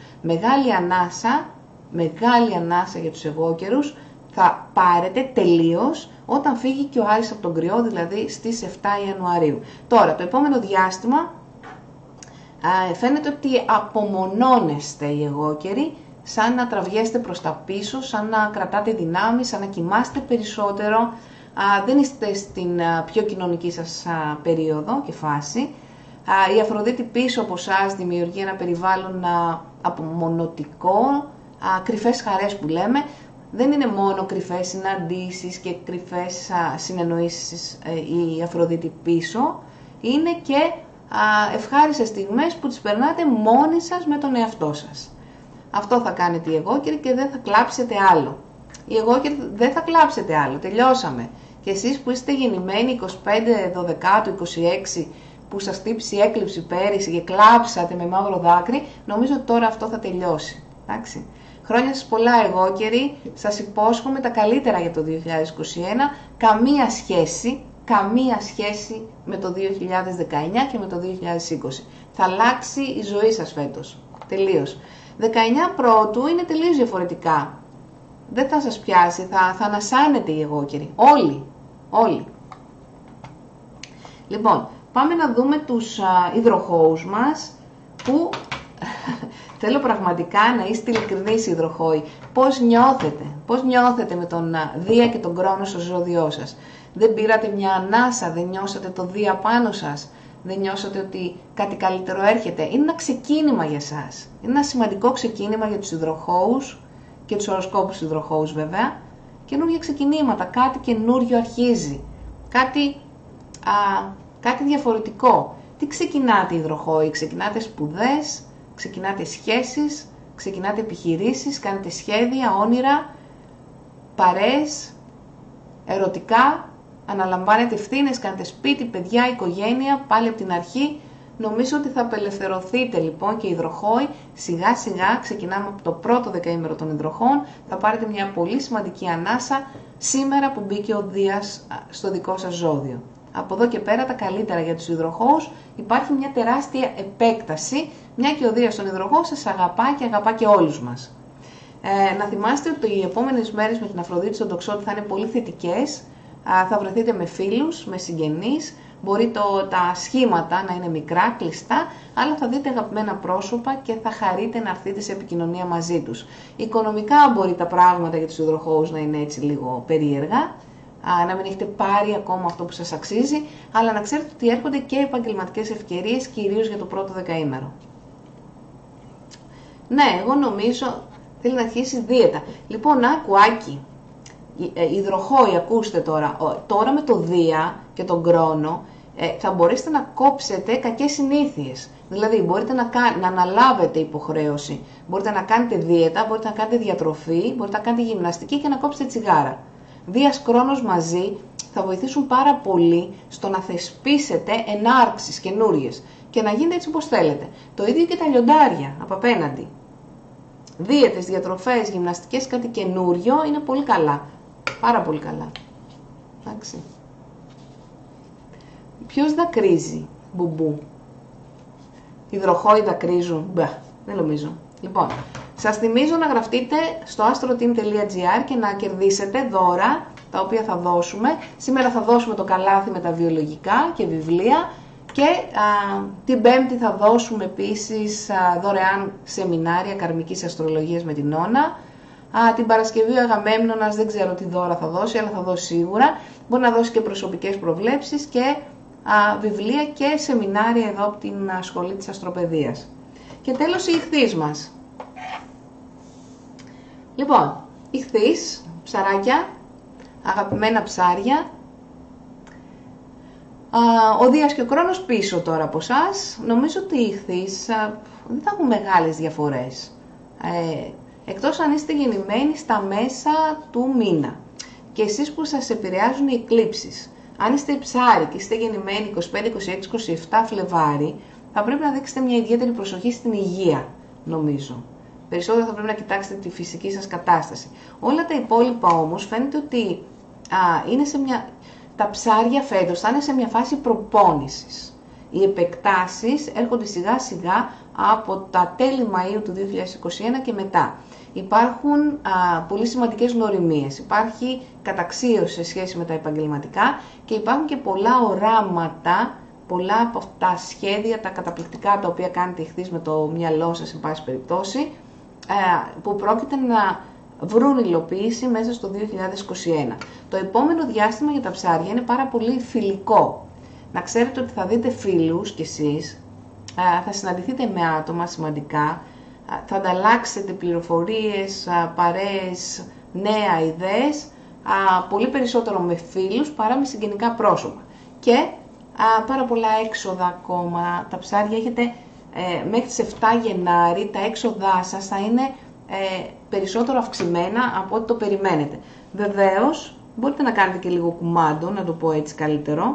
Μεγάλη ανάσα για τους εγώκερους θα πάρετε τελείως όταν φύγει και ο Άρης από τον Κριό, δηλαδή στις 7 Ιανουαρίου. Τώρα, το επόμενο διάστημα φαίνεται ότι απομονώνεστε οι εγώκεροι, σαν να τραβιέστε προς τα πίσω, σαν να κρατάτε δυνάμεις, σαν να κοιμάστε περισσότερο. Δεν είστε στην πιο κοινωνική σας περίοδο και φάση. Η Αφροδίτη πίσω από εσάς δημιουργεί ένα περιβάλλον απομονωτικό, κρυφές χαρές που λέμε. Δεν είναι μόνο κρυφές συναντήσεις και κρυφές συνεννοήσεις η Αφροδίτη πίσω, είναι και ευχάριστες στιγμές που τις περνάτε μόνοι σας με τον εαυτό σας. Αυτό θα κάνετε οι εγώκεροι και δεν θα κλάψετε άλλο. Οι εγώκεροι δεν θα κλάψετε άλλο, τελειώσαμε. Και εσείς που είστε γεννημένοι 25, 12, 26, που σας χτύπησε η έκλειψη πέρυσι και κλάψατε με μαύρο δάκρυ, νομίζω ότι τώρα αυτό θα τελειώσει. Εντάξει. Χρόνια σας πολλά εγώκεροι, σας υπόσχομαι τα καλύτερα για το 2021, καμία σχέση με το 2019 και με το 2020. Θα αλλάξει η ζωή σας φέτος, τελείως. 19 πρώτου είναι τελείως διαφορετικά. Δεν θα σας πιάσει, θα ανασάνετε οι εγώκεροι. Όλοι. Λοιπόν, πάμε να δούμε τους υδροχόους μας, που θέλω πραγματικά να είστε ειλικρινείς υδροχόοι. Πώς νιώθετε με τον Δία και τον Κρόνο στο ζώδιό σας? Δεν πήρατε μια ανάσα, δεν νιώσατε το Δία πάνω σας? Δεν νιώσατε ότι κάτι καλύτερο έρχεται? Είναι ένα ξεκίνημα για σας. Είναι ένα σημαντικό ξεκίνημα για τους υδροχόους και τους οροσκόπους υδροχόους βέβαια. Καινούργια ξεκινήματα, κάτι καινούριο αρχίζει. Κάτι διαφορετικό. Τι ξεκινάτε υδροχόοι? Ξεκινάτε σπουδές, ξεκινάτε σχέσεις, ξεκινάτε επιχειρήσεις, κάνετε σχέδια, όνειρα, παρέες, ερωτικά, αναλαμβάνετε ευθύνες, κάνετε σπίτι, παιδιά, οικογένεια, πάλι από την αρχή. Νομίζω ότι θα απελευθερωθείτε λοιπόν και οι υδροχόοι. Σιγά σιγά ξεκινάμε από το πρώτο δεκαήμερο των υδροχών. Θα πάρετε μια πολύ σημαντική ανάσα σήμερα που μπήκε ο Δίας στο δικό σας ζώδιο. Από εδώ και πέρα τα καλύτερα για τους υδροχόους. Υπάρχει μια τεράστια επέκταση, μια και ο Δίας στον υδροχό σας αγαπά και αγαπά και όλους μας. Να θυμάστε ότι οι επόμενες μέρες με την Αφροδίτη στον τοξότη θα είναι πολύ θετικές. Θα βρεθείτε με φίλους, με συγγενείς. Μπορεί τα σχήματα να είναι μικρά, κλειστά, αλλά θα δείτε αγαπημένα πρόσωπα και θα χαρείτε να έρθετε σε επικοινωνία μαζί τους. Οικονομικά μπορεί τα πράγματα για τους υδροχόους να είναι έτσι λίγο περίεργα, να μην έχετε πάρει ακόμα αυτό που σας αξίζει, αλλά να ξέρετε ότι έρχονται και επαγγελματικές ευκαιρίες, κυρίως για το πρώτο δεκαήμερο. Ναι, εγώ νομίζω θέλει να αρχίσει δίαιτα. Λοιπόν, άκου, υδροχόοι, ακούστε τώρα με το Δία και τον Κρόνο, θα μπορέσετε να κόψετε κακές συνήθειες. Δηλαδή μπορείτε να αναλάβετε υποχρέωση, μπορείτε να κάνετε δίαιτα, μπορείτε να κάνετε διατροφή, μπορείτε να κάνετε γυμναστική και να κόψετε τσιγάρα. Δίας Κρόνος μαζί θα βοηθήσουν πάρα πολύ στο να θεσπίσετε ενάρξεις καινούριες και να γίνετε έτσι όπως θέλετε. Το ίδιο και τα λιοντάρια από απέναντι. Δίαιτες, διατροφές, γυμναστικές, κάτι καινούριο είναι πολύ καλά. Πάρα πολύ καλά. Εντάξει. Ποιος δακρύζει, μπουμπού? Υδροχόοι δακρύζουν? Δεν νομίζω. Λοιπόν, σας θυμίζω να γραφτείτε στο astroteam.gr και να κερδίσετε δώρα τα οποία θα δώσουμε. Σήμερα θα δώσουμε το καλάθι με τα βιολογικά και βιβλία και την Πέμπτη θα δώσουμε επίσης δωρεάν σεμινάρια καρμικής αστρολογίας με την Νόνα. Την Παρασκευή ο Αγαμέμνονας δεν ξέρω τι δώρα θα δώσει, αλλά θα δώσει σίγουρα. Μπορεί να δώσει και προσωπικές προβλέψεις και βιβλία και σεμινάρια εδώ από την Σχολή της Αστροπαιδείας. Και τέλος η Ιχθύς μας. Λοιπόν, Ιχθύς, ψαράκια, αγαπημένα ψάρια. Ο Δίας και ο Κρόνος πίσω τώρα από εσάς. Νομίζω ότι οι Ιχθύς δεν θα έχουν μεγάλες διαφορές. Εκτός αν είστε γεννημένοι στα μέσα του μήνα. Και εσείς που σας επηρεάζουν οι εκλήψεις. Αν είστε ψάρι και είστε γεννημένοι 25, 26, 27 Φλεβάρι, θα πρέπει να δείξετε μια ιδιαίτερη προσοχή στην υγεία, νομίζω. Περισσότερο θα πρέπει να κοιτάξετε τη φυσική σας κατάσταση. Όλα τα υπόλοιπα όμως φαίνεται ότι τα ψάρια φέτος θα είναι σε μια φάση προπόνησης. Οι επεκτάσεις έρχονται σιγά σιγά από τα τέλη Μαΐου του 2021 και μετά. Υπάρχουν πολύ σημαντικές γνωριμίες, υπάρχει καταξίωση σε σχέση με τα επαγγελματικά και υπάρχουν και πολλά οράματα, πολλά από τα σχέδια, τα καταπληκτικά τα οποία κάνετε Ιχθύς με το μυαλό σας, σε πάση περιπτώσει, που πρόκειται να βρουν υλοποίηση μέσα στο 2021. Το επόμενο διάστημα για τα ψάρια είναι πάρα πολύ φιλικό. Να ξέρετε ότι θα δείτε φίλους κι εσείς, θα συναντηθείτε με άτομα σημαντικά, θα ανταλλάξετε πληροφορίες, παρέες, νέα ιδέες, πολύ περισσότερο με φίλους παρά με συγγενικά πρόσωπα. Και πάρα πολλά έξοδα ακόμα. Τα ψάρια έχετε μέχρι τις 7 Γενάρη, τα έξοδά σας θα είναι περισσότερο αυξημένα από ό,τι το περιμένετε. Βεβαίως, μπορείτε να κάνετε και λίγο κουμάντο, να το πω έτσι καλύτερο.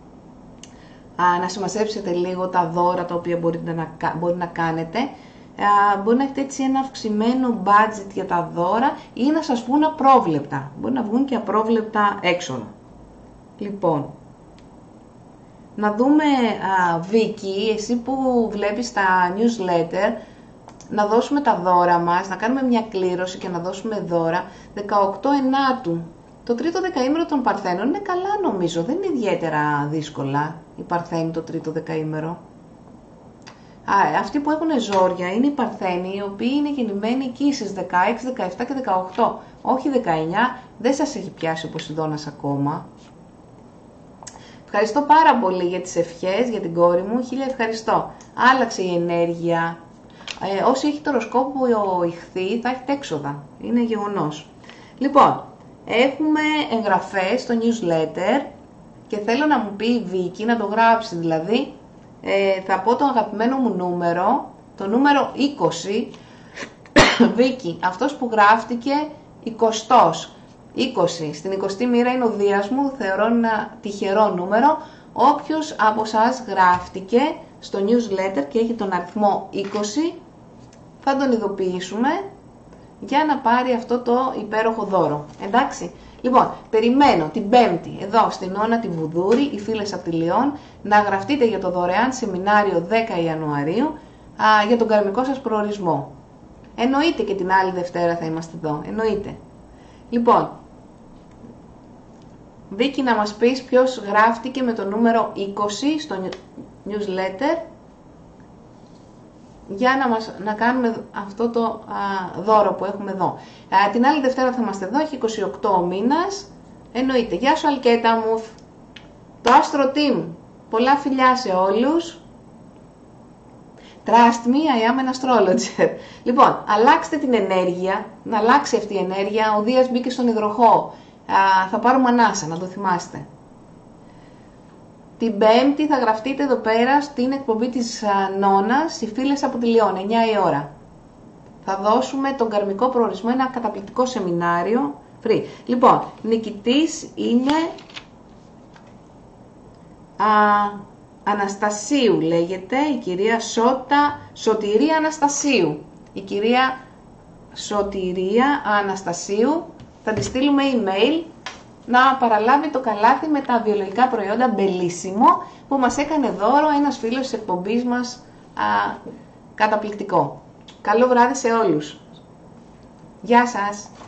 Να συμμαζέψετε λίγο τα δώρα τα οποία μπορεί να κάνετε. Μπορεί να έχετε έτσι ένα αυξημένο budget για τα δώρα ή να σας βγουν απρόβλεπτα. Μπορεί να βγουν και απρόβλεπτα έξοδα. Λοιπόν, να δούμε, Βίκη, εσύ που βλέπεις τα newsletter, να δώσουμε τα δώρα μας, να κάνουμε μια κλήρωση και να δώσουμε δώρα. 18 Ενάτου. Το τρίτο δεκαήμερο των Παρθένων είναι καλά νομίζω, δεν είναι ιδιαίτερα δύσκολα οι Παρθένοι το τρίτο δεκαήμερο. Αυτοί που έχουν ζόρια είναι οι Παρθένοι, οι οποίοι είναι γεννημένοι εκεί στις 16, 17 και 18. Όχι 19, δεν σας έχει πιάσει ο Ποσειδώνας ακόμα. Ευχαριστώ πάρα πολύ για τις ευχές, για την κόρη μου. Χίλια ευχαριστώ. Άλλαξε η ενέργεια. Όσοι έχει το οροσκόπο ο Ιχθύ θα έχετε έξοδα. Είναι γεγονός. Λοιπόν, έχουμε εγγραφές στο newsletter και θέλω να μου πει η Βίκη, να το γράψει δηλαδή, θα πω το αγαπημένο μου νούμερο, το νούμερο 20. Βίκη, αυτός που γράφτηκε 20. 20. Στην 20η μοίρα είναι ο Δίας μου, θεωρώ ένα τυχερό νούμερο. Όποιος από εσάς γράφτηκε στο newsletter και έχει τον αριθμό 20, θα τον ειδοποιήσουμε για να πάρει αυτό το υπέροχο δώρο. Εντάξει. Λοιπόν, περιμένω την Πέμπτη εδώ στην Νόνα τη Βουδούρη, οι φίλες από τη Λιόν, να γραφτείτε για το δωρεάν σεμινάριο 10 Ιανουαρίου για τον καρμικό σας προορισμό. Εννοείται και την άλλη Δευτέρα θα είμαστε εδώ. Εννοείται. Λοιπόν, Βίκη, να μας πεις ποιος γράφτηκε με το νούμερο 20 στο newsletter για να κάνουμε αυτό το δώρο που έχουμε εδώ. Την άλλη Δευτέρα θα είμαστε εδώ, έχει 28 ο μήνας. Εννοείται. Γεια σου Αλκέτα μου, το Astro Team. Πολλά φιλιά σε όλους. Trust me, I am an astrologer. Λοιπόν, αλλάξτε την ενέργεια, να αλλάξει αυτή η ενέργεια. Ο Δίας μπήκε στον υδροχό. Θα πάρουμε ανάσα, να το θυμάστε. Την Πέμπτη θα γραφτείτε εδώ πέρα στην εκπομπή της Νόνας, οι φίλες από τη Λιόν, 9 η ώρα. Θα δώσουμε τον καρμικό προορισμό, ένα καταπληκτικό σεμινάριο. Free. Λοιπόν, νικητής είναι Αναστασίου λέγεται, η κυρία Σωτηρία Αναστασίου. Η κυρία Σωτηρία Αναστασίου, θα τη στείλουμε email να παραλάβει το καλάθι με τα βιολογικά προϊόντα Μπελίσιμο που μας έκανε δώρο ένας φίλος της εκπομπής μας, καταπληκτικό. Καλό βράδυ σε όλους. Γεια σας.